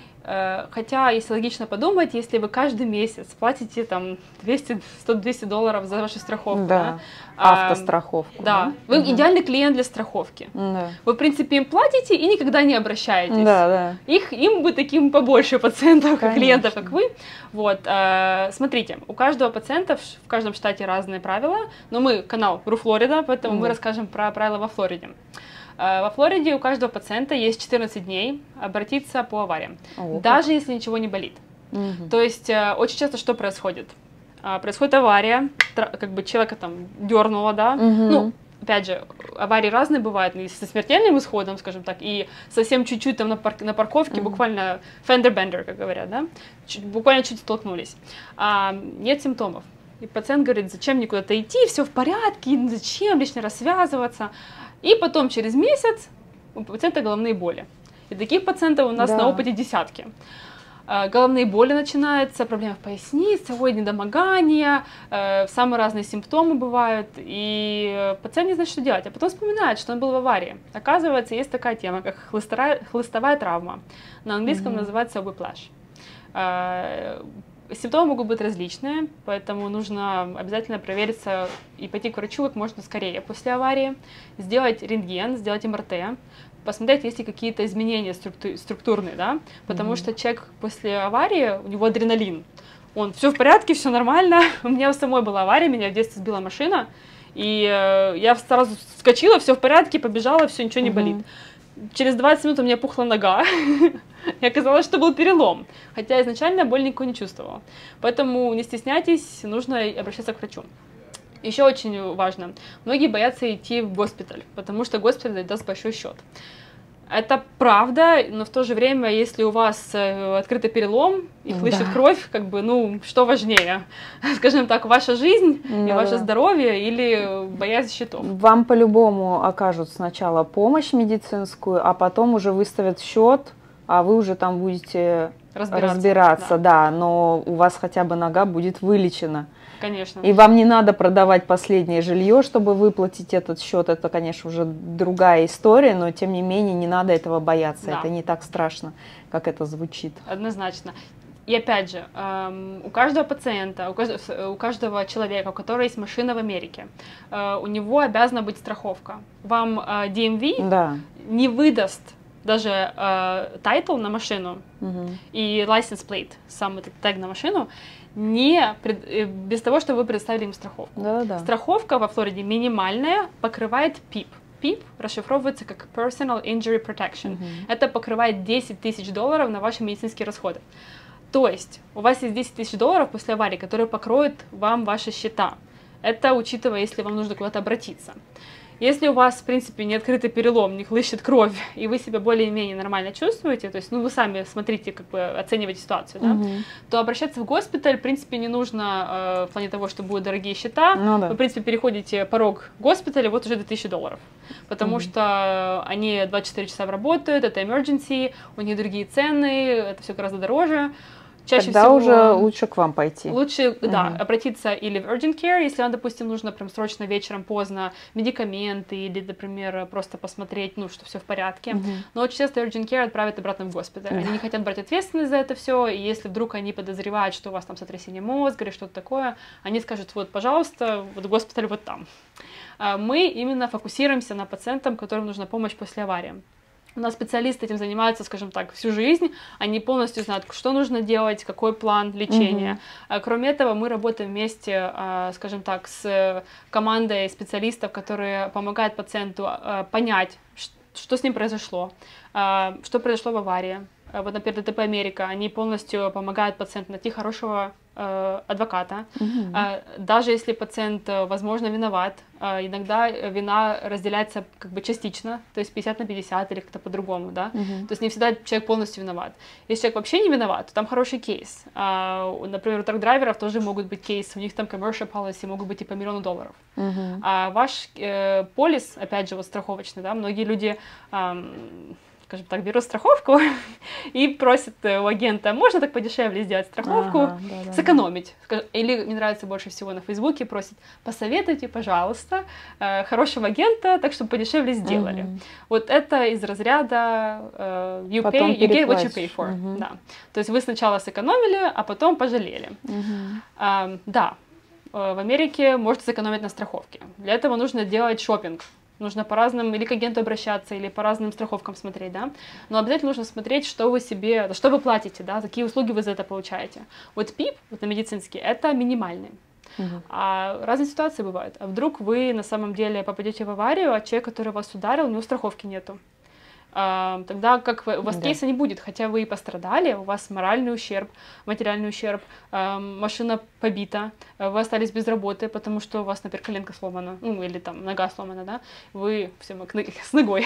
Speaker 1: Хотя, если логично подумать, если вы каждый месяц платите там двести, сто двести долларов за вашу страховку,
Speaker 2: да. Да? Автостраховку.
Speaker 1: Да, да? Вы угу. идеальный клиент для страховки.
Speaker 2: Да.
Speaker 1: Вы, в принципе, им платите и никогда не обращаетесь.
Speaker 2: Да, да.
Speaker 1: Их, им бы таким побольше пациентов, как клиентов, как вы. Вот, э, смотрите, у каждого пациента в каждом штате разные правила, но мы канал РУ Флорида, поэтому угу. мы расскажем про правила во Флориде. Во Флориде у каждого пациента есть четырнадцать дней обратиться по авариям, О, даже как. если ничего не болит. Угу. То есть очень часто что происходит? Происходит авария, как бы человека там дернуло, да, угу. ну, опять же, аварии разные бывают, и со смертельным исходом, скажем так, и совсем чуть-чуть там на, пар на парковке, угу. буквально fender bender, как говорят, да, чуть, буквально чуть столкнулись. А, нет симптомов. И пациент говорит, зачем мне куда-то идти, все в порядке, зачем лишний раз связываться. И потом через месяц у пациента головные боли. И таких пациентов у нас да. на опыте десятки. Головные боли начинаются, проблемы в пояснице, ой, недомогание, самые разные симптомы бывают. И пациент не знает, что делать. А потом вспоминает, что он был в аварии. Оказывается, есть такая тема, как хлыстовая, хлыстовая травма. На английском mm-hmm. называется whiplash. Симптомы могут быть различные, поэтому нужно обязательно провериться и пойти к врачу как можно скорее после аварии, сделать рентген, сделать эм эр тэ, посмотреть, есть ли какие-то изменения структу- структурные, да, потому mm-hmm. что человек после аварии, у него адреналин, он все в порядке, все нормально, у меня у самой была авария, меня в детстве сбила машина, и э, я сразу вскочила, все в порядке, побежала, все, ничего не болит. Mm-hmm. через двадцать минут у меня пухла нога, и оказалось, что был перелом, хотя изначально боль никакой не чувствовала. Поэтому не стесняйтесь, нужно обращаться к врачу. Еще очень важно, многие боятся идти в госпиталь, потому что госпиталь даст большой счет. Это правда, но в то же время, если у вас открытый перелом и хлещет да. кровь, как бы, ну, что важнее? Скажем так, ваша жизнь да. и ваше здоровье или боязнь счетов?
Speaker 2: Вам по-любому окажут сначала помощь медицинскую, а потом уже выставят счет, а вы уже там будете разбираться, разбираться да. да, но у вас хотя бы нога будет вылечена.
Speaker 1: Конечно.
Speaker 2: И вам не надо продавать последнее жилье, чтобы выплатить этот счет. Это, конечно, уже другая история, но тем не менее не надо этого бояться. Да. Это не так страшно, как это звучит.
Speaker 1: Однозначно. И опять же, у каждого пациента, у каждого, у каждого человека, у которого есть машина в Америке, у него обязана быть страховка. Вам ди эм ви
Speaker 2: да.
Speaker 1: не выдаст даже тайтл на машину угу. и license plate, сам этот тег на машину, не пред, без того, чтобы вы предоставили им страховку.
Speaker 2: Да, да.
Speaker 1: Страховка во Флориде минимальная, покрывает пип. пип расшифровывается как Personal Injury Protection. Uh-huh. Это покрывает десять тысяч долларов на ваши медицинские расходы. То есть у вас есть десять тысяч долларов после аварии, которые покроют вам ваши счета. Это учитывая, если вам нужно куда-то обратиться. Если у вас, в принципе, не открытый перелом, не хлещет кровь, и вы себя более-менее нормально чувствуете, то есть, ну, вы сами смотрите, как бы оцениваете ситуацию, да, угу. то обращаться в госпиталь, в принципе, не нужно э, в плане того, что будут дорогие счета. Ну, да. Вы, в принципе, переходите порог госпиталя, вот уже две тысячи долларов, потому угу. что они двадцать четыре часа работают, это emergency, у них другие цены, это все гораздо дороже. Чаще
Speaker 2: Тогда
Speaker 1: всего
Speaker 2: уже лучше к вам пойти.
Speaker 1: Лучше,
Speaker 2: угу.
Speaker 1: да, обратиться или в urgent care, если вам, допустим, нужно прям срочно вечером, поздно, медикаменты или, например, просто посмотреть, ну, что все в порядке. Угу. Но очень часто urgent care отправят обратно в госпиталь. Они не хотят брать ответственность за это все, и если вдруг они подозревают, что у вас там сотрясение мозга или что-то такое, они скажут, вот, пожалуйста, вот госпиталь вот там. Мы именно фокусируемся на пациентах, которым нужна помощь после аварии. У нас специалисты этим занимаются, скажем так, всю жизнь. Они полностью знают, что нужно делать, какой план лечения. Mm-hmm. Кроме этого, мы работаем вместе, скажем так, с командой специалистов, которые помогают пациенту понять, что с ним произошло, что произошло в аварии. Вот, например, ДТП Америка, они полностью помогают пациенту найти хорошего э, адвоката. Mm-hmm. э, даже если пациент, возможно, виноват, э, иногда вина разделяется как бы частично, то есть пятьдесят на пятьдесят или как-то по-другому, да. Mm-hmm. То есть не всегда человек полностью виноват. Если человек вообще не виноват, то там хороший кейс. Э, например, у трак-драйверов тоже могут быть кейсы, у них там commercial policy могут быть и по миллиону долларов. Mm-hmm. А ваш э, полис, опять же, вот страховочный, да, многие люди... Э, скажем так, берут страховку и просят у агента, можно так подешевле сделать страховку, ага, да, да, сэкономить. Да. Или мне нравится больше всего на Фейсбуке, просит, посоветуйте, пожалуйста, хорошего агента, так чтобы подешевле сделали. Угу. Вот это из разряда uh, you, pay, you get what you pay for. Угу. Да. То есть вы сначала сэкономили, а потом пожалели. Угу. Uh, да, в Америке можете сэкономить на страховке. Для этого нужно делать шопинг. Нужно по разным, или к агенту обращаться, или по разным страховкам смотреть, да. Но обязательно нужно смотреть, что вы себе, что вы платите, да, какие услуги вы за это получаете. Вот пип, вот на медицинский, это минимальный. Угу. А разные ситуации бывают. А вдруг вы на самом деле попадете в аварию, а человек, который вас ударил, у него страховки нету. Uh, тогда как вы, у вас да. кейса не будет, хотя вы и пострадали, у вас моральный ущерб, материальный ущерб, uh, машина побита, uh, вы остались без работы, потому что у вас, например, коленка сломана, ну или там нога сломана, да, вы все мы с ногой,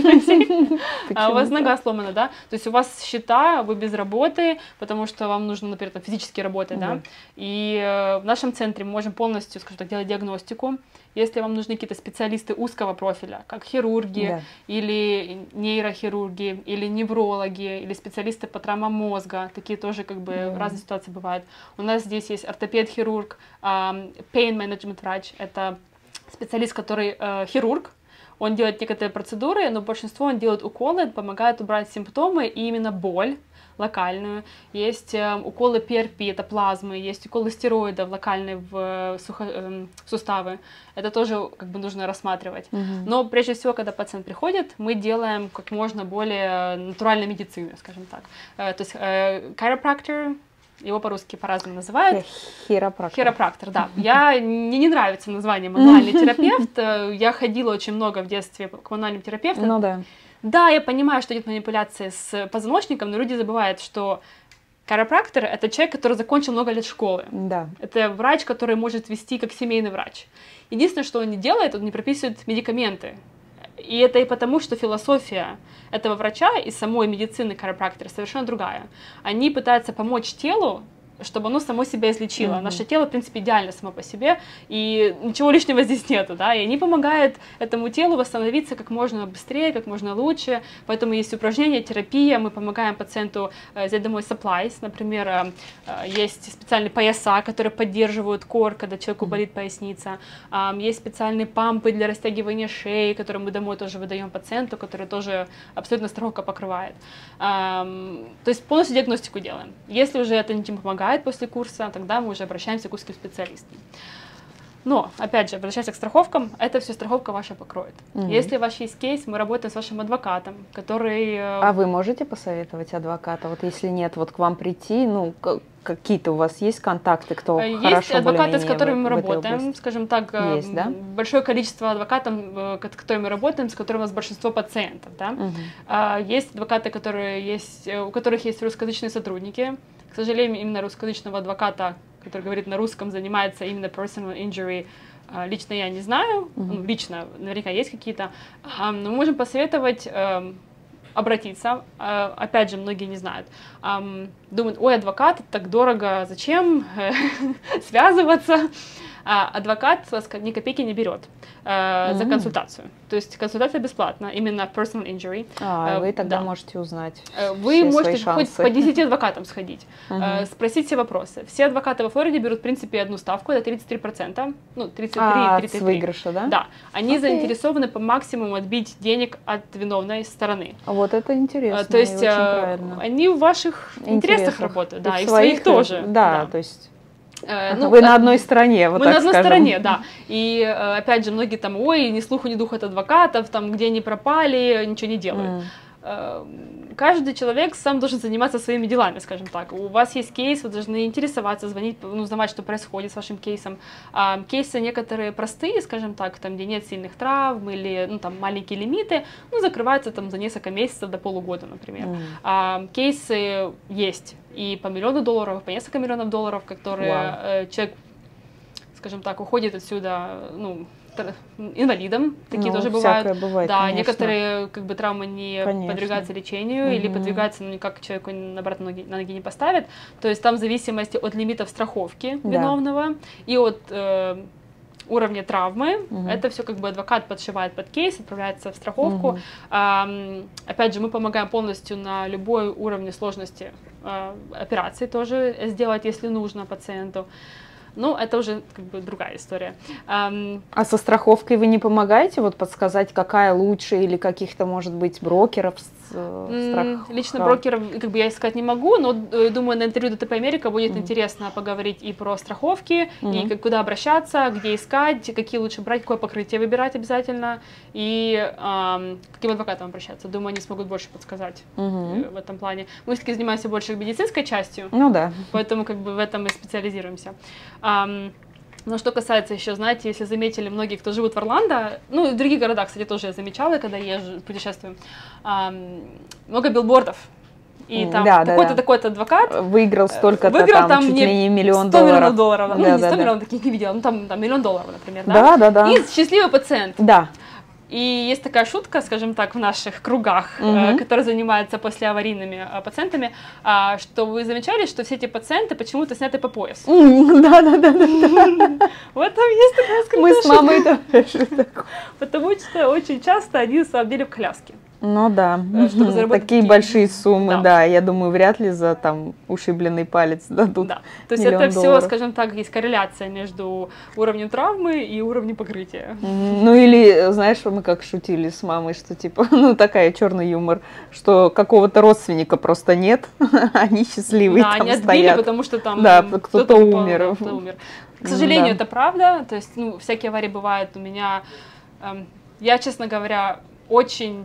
Speaker 1: а у вас нога сломана, да, то есть у вас счета, вы без работы, потому что вам нужно, например, физически работать, да, и в нашем центре мы можем полностью, скажем так, делать диагностику. Если вам нужны какие-то специалисты узкого профиля, как хирурги, да. или нейрохирурги, или неврологи, или специалисты по травмам мозга, такие тоже как бы mm. разные ситуации бывают. У нас здесь есть ортопед-хирург, pain management врач, это специалист, который uh, хирург, он делает некоторые процедуры, но большинство он делает уколы, помогает убрать симптомы и именно боль локальную. Есть э, уколы пи ар пи, это плазмы, есть уколы стероидов локальные в, сухо, э, в суставы. Это тоже как бы нужно рассматривать. Mm-hmm. Но прежде всего, когда пациент приходит, мы делаем как можно более натуральной медицины, скажем так. Э, то есть э, chiropractor, его по-русски по-разному называют.
Speaker 2: Хиропрактор.
Speaker 1: Хиропрактор, да. Я, мне не нравится название мануальный терапевт. Я ходила очень много в детстве к мануальным терапевтам.
Speaker 2: Ну да.
Speaker 1: Да, я понимаю, что идет манипуляция с позвоночником, но люди забывают, что chiropractor — это человек, который закончил много лет школы.
Speaker 2: Да.
Speaker 1: Это врач, который может вести как семейный врач. Единственное, что он не делает, он не прописывает медикаменты. И это и потому, что философия этого врача и самой медицины chiropractor совершенно другая. Они пытаются помочь телу, чтобы оно само себя излечило. Mm-hmm. Наше тело, в принципе, идеально само по себе, и ничего лишнего здесь нету, да, и они помогают этому телу восстановиться как можно быстрее, как можно лучше, поэтому есть упражнения, терапия, мы помогаем пациенту э, взять домой supplies, например, э, э, есть специальные пояса, которые поддерживают кор, когда человеку mm-hmm. болит поясница, э, есть специальные пампы для растягивания шеи, которые мы домой тоже выдаем пациенту, которые тоже абсолютно страховка покрывает. Э, то есть полностью диагностику делаем. Если уже это не помогает после курса, тогда мы уже обращаемся к узким специалистам. Но, опять же, возвращаясь к страховкам, это все страховка ваша покроет. Угу. Если ваш есть кейс, мы работаем с вашим адвокатом, который...
Speaker 2: А вы можете посоветовать адвоката? Вот если нет, вот к вам прийти, ну, какие-то у вас есть контакты, кто
Speaker 1: есть
Speaker 2: хорошо
Speaker 1: Есть адвокаты, с которыми
Speaker 2: в,
Speaker 1: мы
Speaker 2: в
Speaker 1: работаем, скажем так,
Speaker 2: есть, да?
Speaker 1: большое количество адвокатов, с которыми мы работаем, с которыми у нас большинство пациентов. Да? Угу. Есть адвокаты, которые есть, у которых есть русскоязычные сотрудники. К сожалению, именно русскоязычного адвоката, который говорит на русском, занимается именно personal injury, лично я не знаю, mm-hmm. ну, лично наверняка есть какие-то, но мы можем посоветовать обратиться, опять же, многие не знают, думают, ой, адвокат, это так дорого, зачем связываться? А адвокат с вас ни копейки не берет э, mm-hmm. за консультацию. То есть консультация бесплатна, именно personal injury.
Speaker 2: А,
Speaker 1: э,
Speaker 2: вы тогда
Speaker 1: да.
Speaker 2: можете узнать
Speaker 1: Вы
Speaker 2: все
Speaker 1: можете
Speaker 2: свои
Speaker 1: хоть
Speaker 2: шансы.
Speaker 1: по десяти адвокатам сходить,
Speaker 2: mm-hmm.
Speaker 1: э, спросить все вопросы. Все адвокаты во Флориде берут, в принципе, одну ставку, это тридцать три процента, ну, тридцать три,
Speaker 2: а,
Speaker 1: тридцать три.
Speaker 2: с выигрыша, да?
Speaker 1: Да. Они
Speaker 2: okay.
Speaker 1: заинтересованы по максимуму отбить денег от виновной стороны.
Speaker 2: Вот это интересно.
Speaker 1: То есть
Speaker 2: э,
Speaker 1: они в ваших интересах, интересах работают, да, и, и в своих, своих тоже.
Speaker 2: Да, да, то есть...
Speaker 1: Ну,
Speaker 2: вы на одной стороне, вот
Speaker 1: мы
Speaker 2: так
Speaker 1: на одной
Speaker 2: скажем.
Speaker 1: стороне, да. И опять же, многие там, ой, ни слуху, ни духу от адвокатов, там, где они пропали, ничего не делают. Mm. Каждый человек сам должен заниматься своими делами, скажем так. У вас есть кейс, вы должны интересоваться, звонить, ну, узнавать, что происходит с вашим кейсом. А, кейсы некоторые простые, скажем так, там, где нет сильных травм или ну, там, маленькие лимиты, ну, закрываются там, за несколько месяцев до полугода, например. Mm. А, кейсы есть и по миллиону долларов, по несколько миллионов долларов, которые wow. э, человек, скажем так, уходит отсюда, ну, инвалидом, такие
Speaker 2: ну,
Speaker 1: тоже бывают.
Speaker 2: бывает,
Speaker 1: да,
Speaker 2: конечно.
Speaker 1: Некоторые как бы травмы не конечно. подвергаются лечению угу. или подвигаются, но никак человеку обратно ноги, на ноги не поставят. То есть там в зависимости от лимитов страховки да. виновного и от э, уровня травмы, угу. это все как бы адвокат подшивает под кейс, отправляется в страховку. Угу. А, опять же, мы помогаем полностью на любой уровне сложности а, операции тоже сделать, если нужно пациенту. Ну, это уже как бы другая история. Um,
Speaker 2: а со страховкой вы не помогаете вот подсказать, какая лучше, или каких-то, может быть, брокеров? Страх...
Speaker 1: Лично брокеров как бы я искать не могу, но думаю, на интервью ДТП Америка будет mm. интересно поговорить и про страховки, mm-hmm. и как, куда обращаться, где искать, какие лучше брать, какое покрытие выбирать обязательно, и эм, к каким адвокатам обращаться. Думаю, они смогут больше подсказать mm-hmm. в этом плане. Мы все-таки занимаемся больше медицинской частью,
Speaker 2: ну да.
Speaker 1: Поэтому как бы в этом мы специализируемся. Um, но что касается еще, знаете, если заметили многие, кто живут в Орландо, ну и в других городах, кстати, тоже я замечала, когда езжу, путешествую, um, много билбордов. И там да, такой-то, да, такой-то адвокат
Speaker 2: выиграл столько-то,
Speaker 1: выиграл,
Speaker 2: там, чуть ли не миллион
Speaker 1: сто
Speaker 2: долларов.
Speaker 1: миллионов долларов. Ну,
Speaker 2: да,
Speaker 1: не
Speaker 2: да,
Speaker 1: сто
Speaker 2: да.
Speaker 1: миллионов, таких не видела, ну там, там миллион долларов, например, да?
Speaker 2: Да, да, да.
Speaker 1: И счастливый пациент.
Speaker 2: Да.
Speaker 1: И есть такая шутка, скажем так, в наших кругах, угу. э, которые занимаются послеаварийными э, пациентами, э, что вы замечали, что все эти пациенты почему-то сняты по пояс.
Speaker 2: Да, да, да, да.
Speaker 1: Вот там есть такая скрытая
Speaker 2: Мы с мамой тоже.
Speaker 1: Потому что очень часто они на самом деле в коляске.
Speaker 2: Ну да,
Speaker 1: чтобы заработать
Speaker 2: такие большие суммы,
Speaker 1: да.
Speaker 2: да, я думаю, вряд ли за там ушибленный палец дадут.
Speaker 1: Да, то есть это все, скажем так, есть корреляция между уровнем травмы и уровнем покрытия.
Speaker 2: Ну или, знаешь, мы как шутили с мамой, что типа, ну такая черный юмор, что какого-то родственника просто нет, они счастливые
Speaker 1: да,
Speaker 2: там
Speaker 1: они
Speaker 2: стоят.
Speaker 1: отбили, потому что там
Speaker 2: да, кто-то, кто-то умер.
Speaker 1: Кто умер. К сожалению,
Speaker 2: да.
Speaker 1: это правда, то есть, ну, всякие аварии бывают у меня. Эм, я, честно говоря, очень...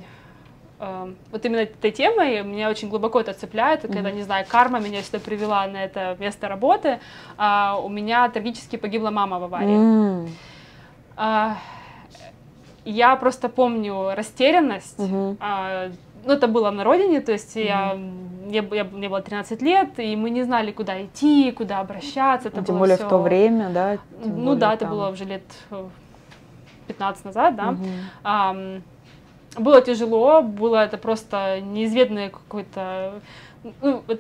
Speaker 1: Вот именно этой темой меня очень глубоко это цепляет, mm-hmm. когда, не знаю, карма меня сюда привела на это место работы, а у меня трагически погибла мама в аварии. Mm. А, я просто помню растерянность.
Speaker 2: Угу.
Speaker 1: А, ну, это было на родине, то есть угу. я, я, я, мне было тринадцать лет, и мы не знали, куда идти, куда обращаться. Это
Speaker 2: Тем
Speaker 1: было
Speaker 2: более
Speaker 1: все...
Speaker 2: в то время, да?
Speaker 1: Ну да, это там... было уже лет пятнадцать назад, да.
Speaker 2: Угу.
Speaker 1: А, было тяжело, было это просто неизведанное какое-то... Ну, вот,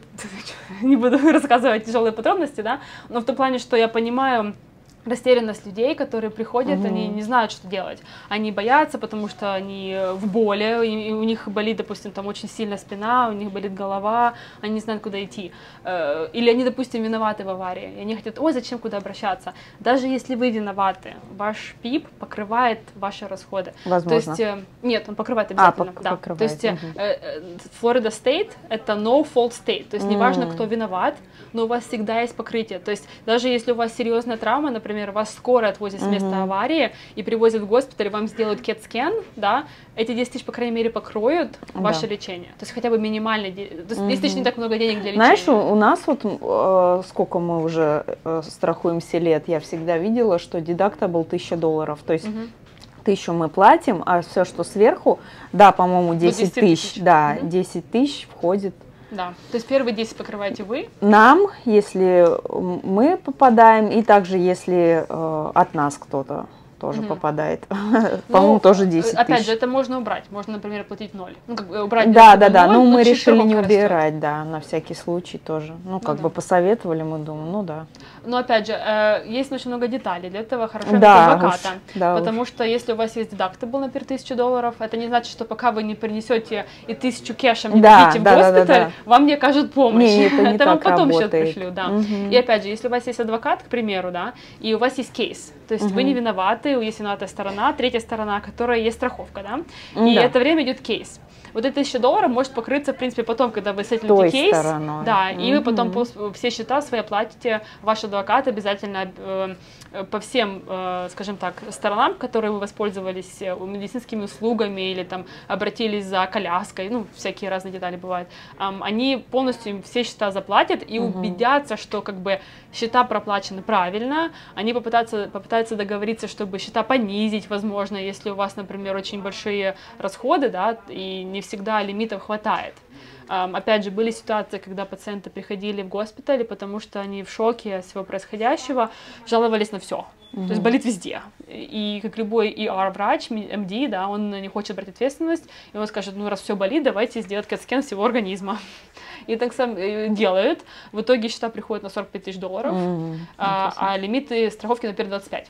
Speaker 1: не буду рассказывать тяжелые подробности, да, но в том плане, что я понимаю растерянность людей, которые приходят, угу. они не знают, что делать. Они боятся, потому что они в боли, и у них болит, допустим, там очень сильно спина, у них болит голова, они не знают, куда идти. Или они, допустим, виноваты в аварии, и они хотят, ой, зачем, куда обращаться. Даже если вы виноваты, ваш ПИП покрывает ваши расходы.
Speaker 2: Возможно.
Speaker 1: То есть, нет, он покрывает обязательно.
Speaker 2: А,
Speaker 1: да.
Speaker 2: покрывает.
Speaker 1: То есть,
Speaker 2: угу.
Speaker 1: Флорида State — это no-fault state, то есть, неважно, кто виноват, но у вас всегда есть покрытие. То есть, даже если у вас серьезная травма, например, вас скоро отвозят с места uh-huh. аварии и привозят в госпиталь, вам сделают кэт-скен, да, эти десять тысяч, по крайней мере, покроют да. ваше лечение. То есть хотя бы минимальный, то есть uh-huh. десять тысяч не так много денег для лечения.
Speaker 2: Знаешь, у нас вот э, сколько мы уже э, страхуемся лет, я всегда видела, что deductible тысяча долларов, то есть uh-huh. тысячу мы платим, а все, что сверху, да, по-моему, десять тысяч, да, uh-huh. десять тысяч входит.
Speaker 1: Да, то есть первые десять покрываете вы?
Speaker 2: Нам, если мы попадаем, и также если э, от нас кто-то тоже угу. попадает. По-моему, ну, тоже десять тысяч.
Speaker 1: Опять же, это можно убрать. Можно, например, платить ноль. Ну, как бы убрать
Speaker 2: да, да, да. Ну, мы решили не убирать, растет. Да, на всякий случай тоже. Ну, как ну, бы да. посоветовали, мы думаем, ну да.
Speaker 1: Но опять же, э, есть очень много деталей. Для этого хорошо
Speaker 2: да,
Speaker 1: адвоката.
Speaker 2: Уж, да,
Speaker 1: потому
Speaker 2: уж.
Speaker 1: что если у вас есть deductible, например, тысяча долларов, это не значит, что пока вы не принесете и тысячу кэшем не
Speaker 2: да,
Speaker 1: дадите
Speaker 2: да,
Speaker 1: в госпиталь,
Speaker 2: да, да, да.
Speaker 1: вам не окажут помощь.
Speaker 2: Не, это не
Speaker 1: это вам потом
Speaker 2: работает.
Speaker 1: Сейчас пришлю, да.
Speaker 2: Угу.
Speaker 1: И опять же, если у вас есть адвокат, к примеру, да, и у вас есть кейс, то есть угу. вы не виноваты, есть виноватая сторона, третья сторона, которая есть страховка, да, и да. это время идет кейс. Вот эта тысяча долларов может покрыться, в принципе, потом, когда вы сеттельните кейс,
Speaker 2: стороной.
Speaker 1: да,
Speaker 2: mm-hmm.
Speaker 1: и вы потом все счета свои оплатите, ваш адвокат обязательно э, по всем, э, скажем так, сторонам, которые вы воспользовались медицинскими услугами или там обратились за коляской, ну, всякие разные детали бывают, э, они полностью все счета заплатят и mm-hmm. убедятся, что как бы счета проплачены правильно, они попытаются, попытаются договориться, чтобы счета понизить, возможно, если у вас, например, очень большие расходы, да, и не всегда лимитов хватает. Um, опять же, были ситуации, когда пациенты приходили в госпиталь, потому что они в шоке от всего происходящего, жаловались на все. Mm-hmm. То есть болит везде. И как любой и ар-врач, эм ди, да, он не хочет брать ответственность, и он скажет, ну раз все болит, давайте сделать кэт-скен всего организма. И так сам делают. В итоге счета приходят на сорок пять тысяч долларов, mm-hmm. а, а лимиты страховки, например, двадцать пять.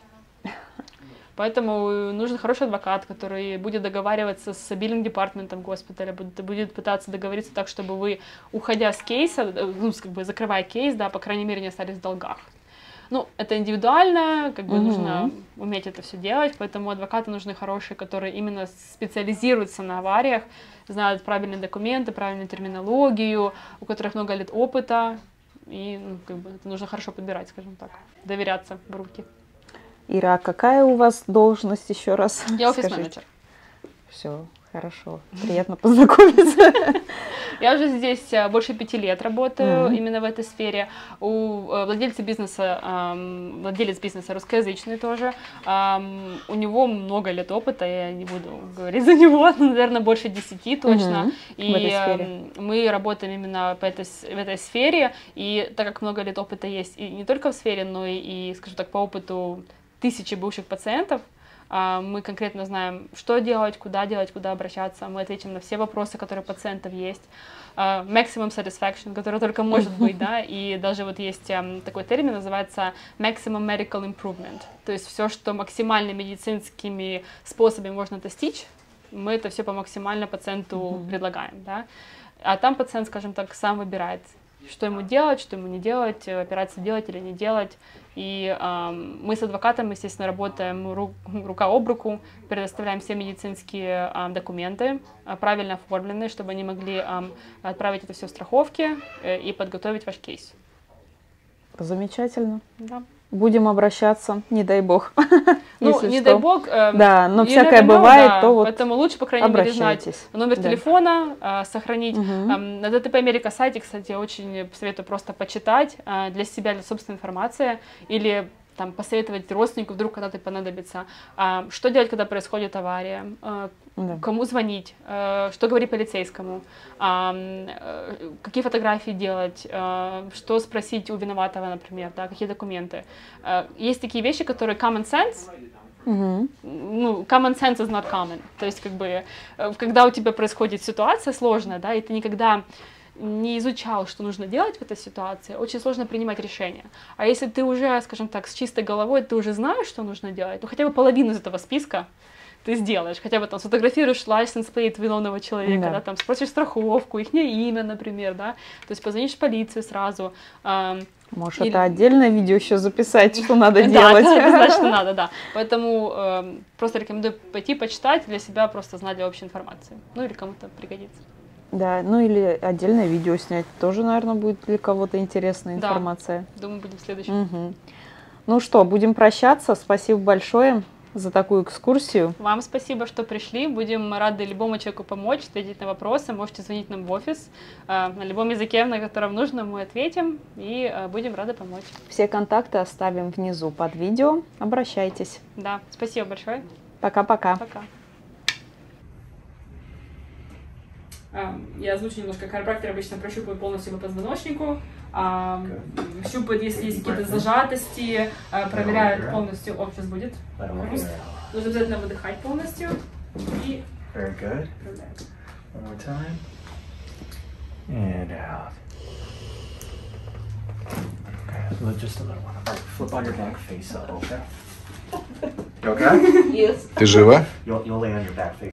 Speaker 1: Поэтому нужен хороший адвокат, который будет договариваться с биллинг-департаментом госпиталя, будет, будет пытаться договориться так, чтобы вы, уходя с кейса, ну, как бы закрывая кейс, да, по крайней мере, не остались в долгах. Ну, это индивидуально, как бы mm-hmm. нужно уметь это все делать, поэтому адвокаты нужны хорошие, которые именно специализируются на авариях, знают правильные документы, правильную терминологию, у которых много лет опыта, и ну, как бы, это нужно хорошо подбирать, скажем так, доверяться в руки.
Speaker 2: Ира, какая у вас должность еще раз?
Speaker 1: Я офис-менеджер.
Speaker 2: Все, хорошо. Приятно познакомиться.
Speaker 1: Я уже здесь больше пяти лет работаю mm-hmm. именно в этой сфере. У владельца бизнеса, эм, владелец бизнеса русскоязычный тоже. Эм, у него много лет опыта, я не буду говорить за него, но, наверное, больше десяти точно. Mm-hmm. И э, мы работаем именно по этой, в этой сфере. И так как много лет опыта есть и не только в сфере, но и, и скажем так, по опыту тысячи бывших пациентов, мы конкретно знаем, что делать, куда делать, куда обращаться. Мы ответим на все вопросы, которые у пациентов есть. Maximum satisfaction, который только может быть, да, и даже вот есть такой термин, называется maximum medical improvement. То есть все, что максимально медицинскими способами можно достичь, мы это все по максимально пациенту mm-hmm. предлагаем, да. А там пациент, скажем так, сам выбирает, что ему делать, что ему не делать, операцию делать или не делать. И э, мы с адвокатом, естественно, работаем ру, рука об руку, предоставляем все медицинские э, документы, э, правильно оформленные, чтобы они могли э, отправить это все в страховки э, и подготовить ваш кейс.
Speaker 2: Замечательно.
Speaker 1: Да.
Speaker 2: Будем обращаться, не дай бог.
Speaker 1: Ну, не что. дай бог. Э,
Speaker 2: да, но всякое know, бывает, да, то вот
Speaker 1: поэтому лучше, по крайней мере, знать номер да. телефона, э, сохранить. Угу. Э, на дэ тэ пэ Америка сайте, кстати, очень советую просто почитать э, для себя, для собственной информации. Или там, посоветовать родственнику, вдруг когда-то понадобится, а, что делать, когда происходит авария, а, да. Кому звонить, а, что говорить полицейскому, а, а, какие фотографии делать, а, что спросить у виноватого, например, да, какие документы. А, есть такие вещи, которые common sense. Uh-huh. Ну, common sense is not common. То есть, как бы, когда у тебя происходит ситуация сложная, да, и ты никогда не изучал, что нужно делать в этой ситуации, очень сложно принимать решения. А если ты уже, скажем так, с чистой головой, ты уже знаешь, что нужно делать, то хотя бы половину из этого списка ты сделаешь. Хотя бы там сфотографируешь license plate виновного человека, да. Да, там спросишь страховку, их имя, например, да, то есть позвонишь в полицию сразу.
Speaker 2: Может, или... это отдельное видео еще записать, что надо делать.
Speaker 1: Да, это значит, что надо, да. Поэтому э, просто рекомендую пойти почитать, для себя просто знать для общей информации. Ну или кому-то пригодится.
Speaker 2: Да, ну или отдельное видео снять. Тоже, наверное, будет для кого-то интересная информация.
Speaker 1: Да, думаю, будем в следующем.
Speaker 2: Угу. Ну что, будем прощаться. Спасибо большое за такую экскурсию.
Speaker 1: Вам спасибо, что пришли. Будем рады любому человеку помочь, ответить на вопросы. Можете звонить нам в офис э, на любом языке, на котором нужно, мы ответим и э, будем рады помочь.
Speaker 2: Все контакты оставим внизу под видео. Обращайтесь.
Speaker 1: Да, спасибо большое.
Speaker 2: Пока-пока.
Speaker 1: Пока. Я озвучу немножко. Chiropractor обычно прощупывает полностью по позвоночнику, щупает, если есть какие-то зажатости, проверяют полностью. О, сейчас будет. Нужно обязательно выдыхать полностью. И проверяют.
Speaker 3: One more time. And out. Okay, just a little one. All right, flip on your back face up, okay? You okay?
Speaker 4: Yes.
Speaker 5: Ты жива?
Speaker 3: You'll, you'll lay on your back face.